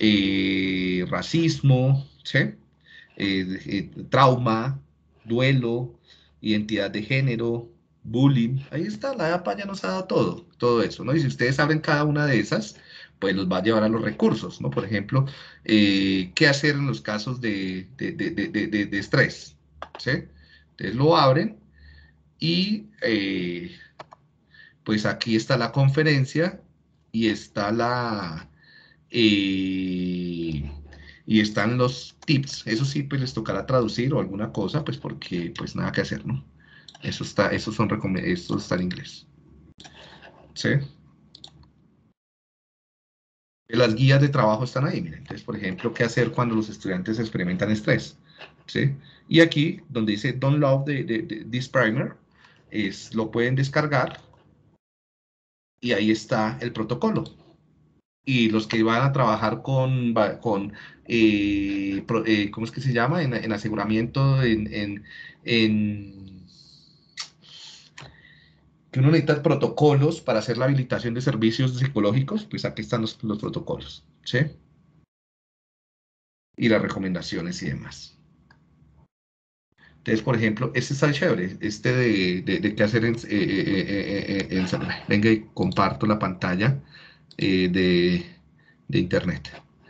racismo, ¿sí? Trauma, duelo, identidad de género, bullying. Ahí está, la APA ya nos ha dado todo eso, ¿no? Y si ustedes abren cada una de esas, pues los va a llevar a los recursos, ¿no? Por ejemplo, ¿qué hacer en los casos de estrés? ¿Sí? Entonces lo abren y pues aquí está la conferencia y está y están los tips. Eso sí, pues les tocará traducir o alguna cosa, pues porque pues nada que hacer, ¿no? Eso está en inglés. ¿Sí? Las guías de trabajo están ahí, miren. Entonces, por ejemplo, qué hacer cuando los estudiantes experimentan estrés. ¿Sí? Y aquí, donde dice download this primer, lo pueden descargar y ahí está el protocolo. Y los que van a trabajar con ¿cómo es que se llama? En aseguramiento, que uno necesita protocolos para hacer la habilitación de servicios psicológicos, pues aquí están los protocolos, ¿sí? Y las recomendaciones y demás. Entonces, por ejemplo, este está chévere, de qué hacer venga y comparto la pantalla de internet.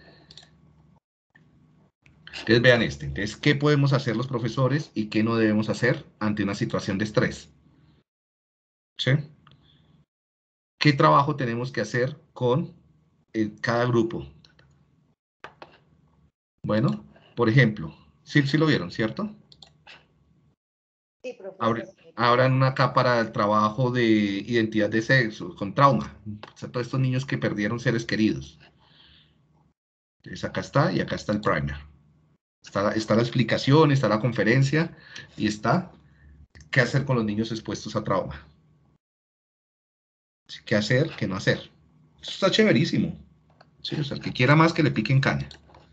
Entonces, vean este. Entonces, ¿qué podemos hacer los profesores y qué no debemos hacer ante una situación de estrés? ¿Sí? ¿Qué trabajo tenemos que hacer con cada grupo? Bueno, por ejemplo, sí lo vieron, ¿cierto? Sí, profe. Abran una acá para el trabajo de identidad de sexo, con trauma. O sea, todos estos niños que perdieron seres queridos. Entonces acá está y acá está el primer. Está la explicación, está la conferencia y está qué hacer con los niños expuestos a trauma. ¿Qué hacer, qué no hacer? Esto está chéverísimo. Sí, o sea, el que quiera más que le piquen caña.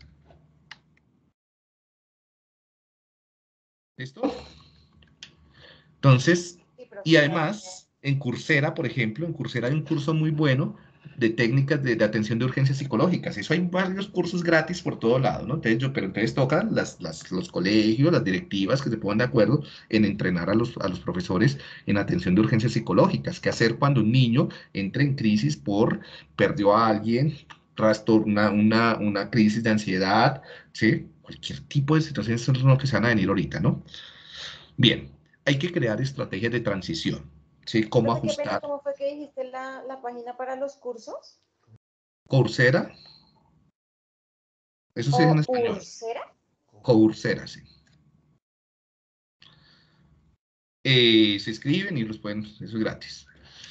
¿Listo? Entonces, y además, en Coursera, por ejemplo, en Coursera hay un curso muy bueno de técnicas de atención de urgencias psicológicas. Eso hay varios cursos gratis por todo lado, ¿no? Entonces toca los colegios, las directivas que se pongan de acuerdo en entrenar a los profesores en atención de urgencias psicológicas. ¿Qué hacer cuando un niño entra en crisis perdió a alguien, trastorno, una crisis de ansiedad, ¿sí? Cualquier tipo de situaciones son lo que se van a venir ahorita, ¿no? Bien, hay que crear estrategias de transición, ¿sí? ¿Cómo Profe, qué pena, ajustar? ¿cómo fue que dijiste la página para los cursos? Coursera, eso sí es en ¿O español. Coursera? Coursera, sí. Se escriben y los pueden, eso es gratis.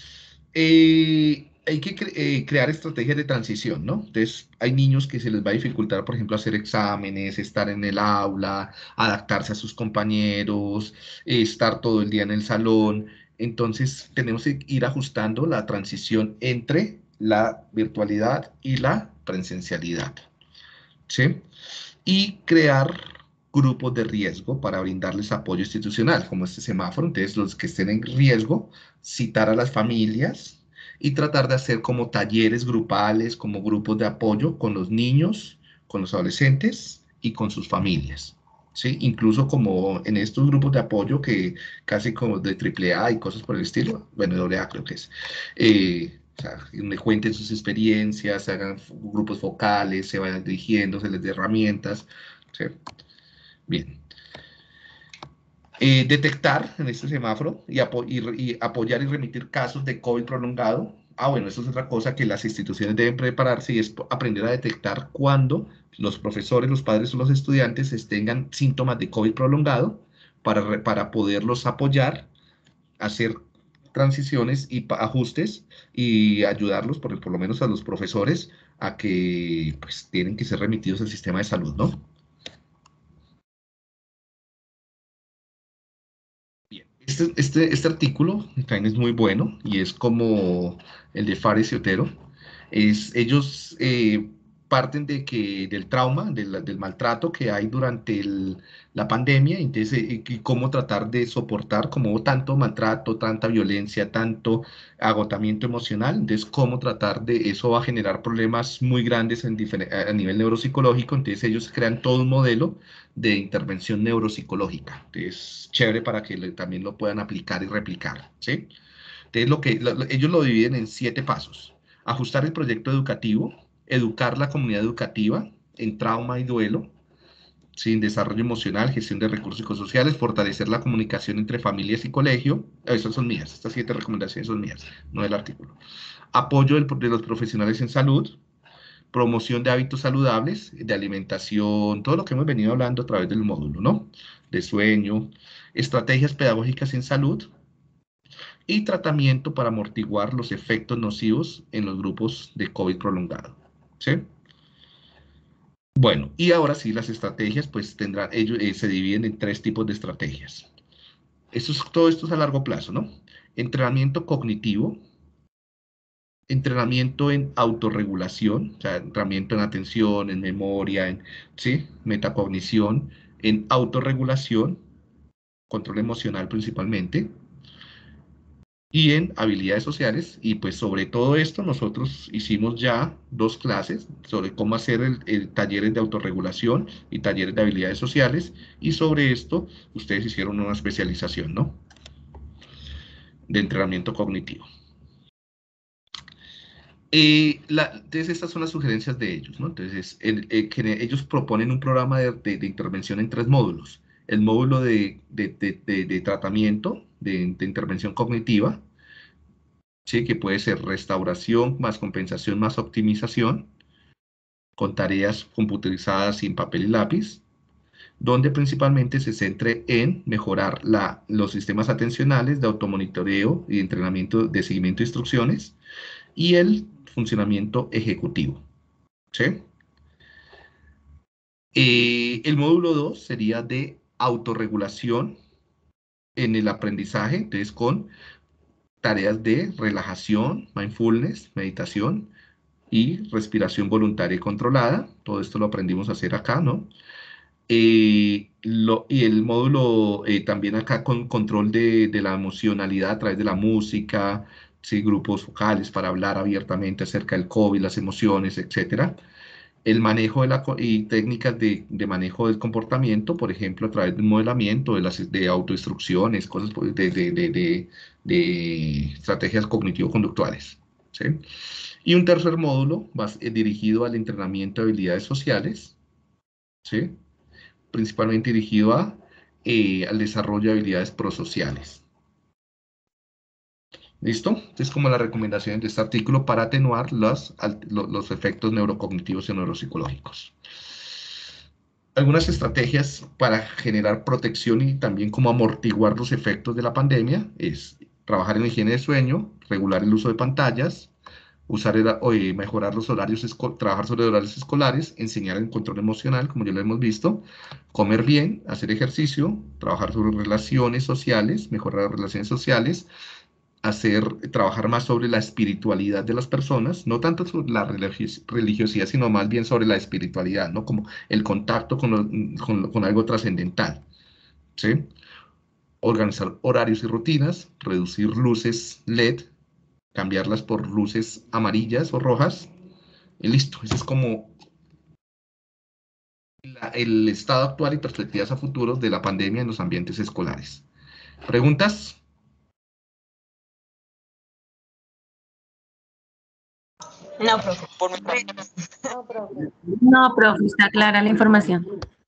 Hay que crear estrategias de transición, ¿no? Entonces, hay niños que se les va a dificultar, por ejemplo, hacer exámenes, estar en el aula, adaptarse a sus compañeros, estar todo el día en el salón. Entonces, tenemos que ir ajustando la transición entre la virtualidad y la presencialidad, ¿sí? Y crear grupos de riesgo para brindarles apoyo institucional, como este semáforo. Entonces, los que estén en riesgo, citar a las familias y tratar de hacer como talleres grupales, como grupos de apoyo con los niños, con los adolescentes y con sus familias. ¿Sí? Incluso como en estos grupos de apoyo que casi como de AAA y cosas por el estilo, bueno, de AA creo que es, o sea, me cuenten sus experiencias, hagan grupos focales, se vayan dirigiendo, se les dé herramientas. ¿Sí? Bien. Detectar en este semáforo y apoyar y remitir casos de COVID prolongado. Bueno, eso es otra cosa que las instituciones deben prepararse y es aprender a detectar cuando los profesores, los padres o los estudiantes tengan síntomas de COVID prolongado para poderlos apoyar, hacer transiciones y ajustes y ayudarlos, por lo menos a los profesores, a que pues tienen que ser remitidos al sistema de salud, ¿no? Bien. Este artículo también es muy bueno y es como el de Fares y Otero. Ellos parten del trauma, del maltrato que hay durante la pandemia, entonces, y cómo tratar de soportar como tanto maltrato, tanta violencia, tanto agotamiento emocional. Entonces, cómo tratar de eso va a generar problemas muy grandes a nivel neuropsicológico. Entonces, ellos crean todo un modelo de intervención neuropsicológica. Es chévere para que también lo puedan aplicar y replicar, ¿sí? Entonces, ellos lo dividen en 7 pasos. Ajustar el proyecto educativo, educar la comunidad educativa en trauma y duelo, sin desarrollo emocional, gestión de recursos psicosociales, fortalecer la comunicación entre familias y colegio. Estas son mías, estas 7 recomendaciones son mías, no del artículo. Apoyo de los profesionales en salud, promoción de hábitos saludables, de alimentación, todo lo que hemos venido hablando a través del módulo, ¿no? De sueño, estrategias pedagógicas en salud y tratamiento para amortiguar los efectos nocivos en los grupos de COVID prolongado, ¿sí? Bueno, y ahora sí, las estrategias, pues tendrán, ellos se dividen en 3 tipos de estrategias. Todo esto es a largo plazo, ¿no? Entrenamiento cognitivo, entrenamiento en autorregulación, o sea, entrenamiento en atención, en memoria, ¿sí? Metacognición, en autorregulación, control emocional principalmente, y en habilidades sociales. Y pues sobre todo esto nosotros hicimos ya 2 clases sobre cómo hacer talleres de autorregulación y talleres de habilidades sociales, y sobre esto ustedes hicieron una especialización, ¿no? De entrenamiento cognitivo. Entonces estas son las sugerencias de ellos, ¿no? Entonces ellos proponen un programa de intervención en 3 módulos. El módulo de tratamiento, de intervención cognitiva, ¿sí? Que puede ser restauración más compensación más optimización, con tareas computarizadas sin papel y lápiz, donde principalmente se centre en mejorar los sistemas atencionales de automonitoreo y entrenamiento de seguimiento de instrucciones y el funcionamiento ejecutivo, ¿sí? El módulo 2 sería de autorregulación en el aprendizaje, entonces con tareas de relajación, mindfulness, meditación y respiración voluntaria y controlada. Todo esto lo aprendimos a hacer acá, ¿no? Y el módulo también acá con control de la emocionalidad a través de la música, ¿sí? Grupos vocales para hablar abiertamente acerca del COVID, las emociones, etcétera. El manejo y técnicas de manejo del comportamiento, por ejemplo, a través del modelamiento, de autoinstrucciones, cosas de estrategias cognitivo-conductuales, ¿sí? Y un tercer módulo dirigido al entrenamiento de habilidades sociales, ¿sí? Principalmente dirigido al desarrollo de habilidades prosociales. ¿Listo? Es como la recomendación de este artículo para atenuar los efectos neurocognitivos y neuropsicológicos. Algunas estrategias para generar protección y también como amortiguar los efectos de la pandemia es trabajar en la higiene de sueño, regular el uso de pantallas, mejorar los horarios, trabajar sobre horarios escolares, enseñar el control emocional, como ya lo hemos visto, comer bien, hacer ejercicio, trabajar sobre relaciones sociales, mejorar las relaciones sociales, trabajar más sobre la espiritualidad de las personas, no tanto sobre la religiosidad, sino más bien sobre la espiritualidad, ¿no? Como el contacto con algo trascendental, ¿sí? Organizar horarios y rutinas, reducir luces LED, cambiarlas por luces amarillas o rojas, y listo. Ese es como el estado actual y perspectivas a futuros de la pandemia en los ambientes escolares. ¿Preguntas? No, profe. No, profe. No, profe, está clara la información.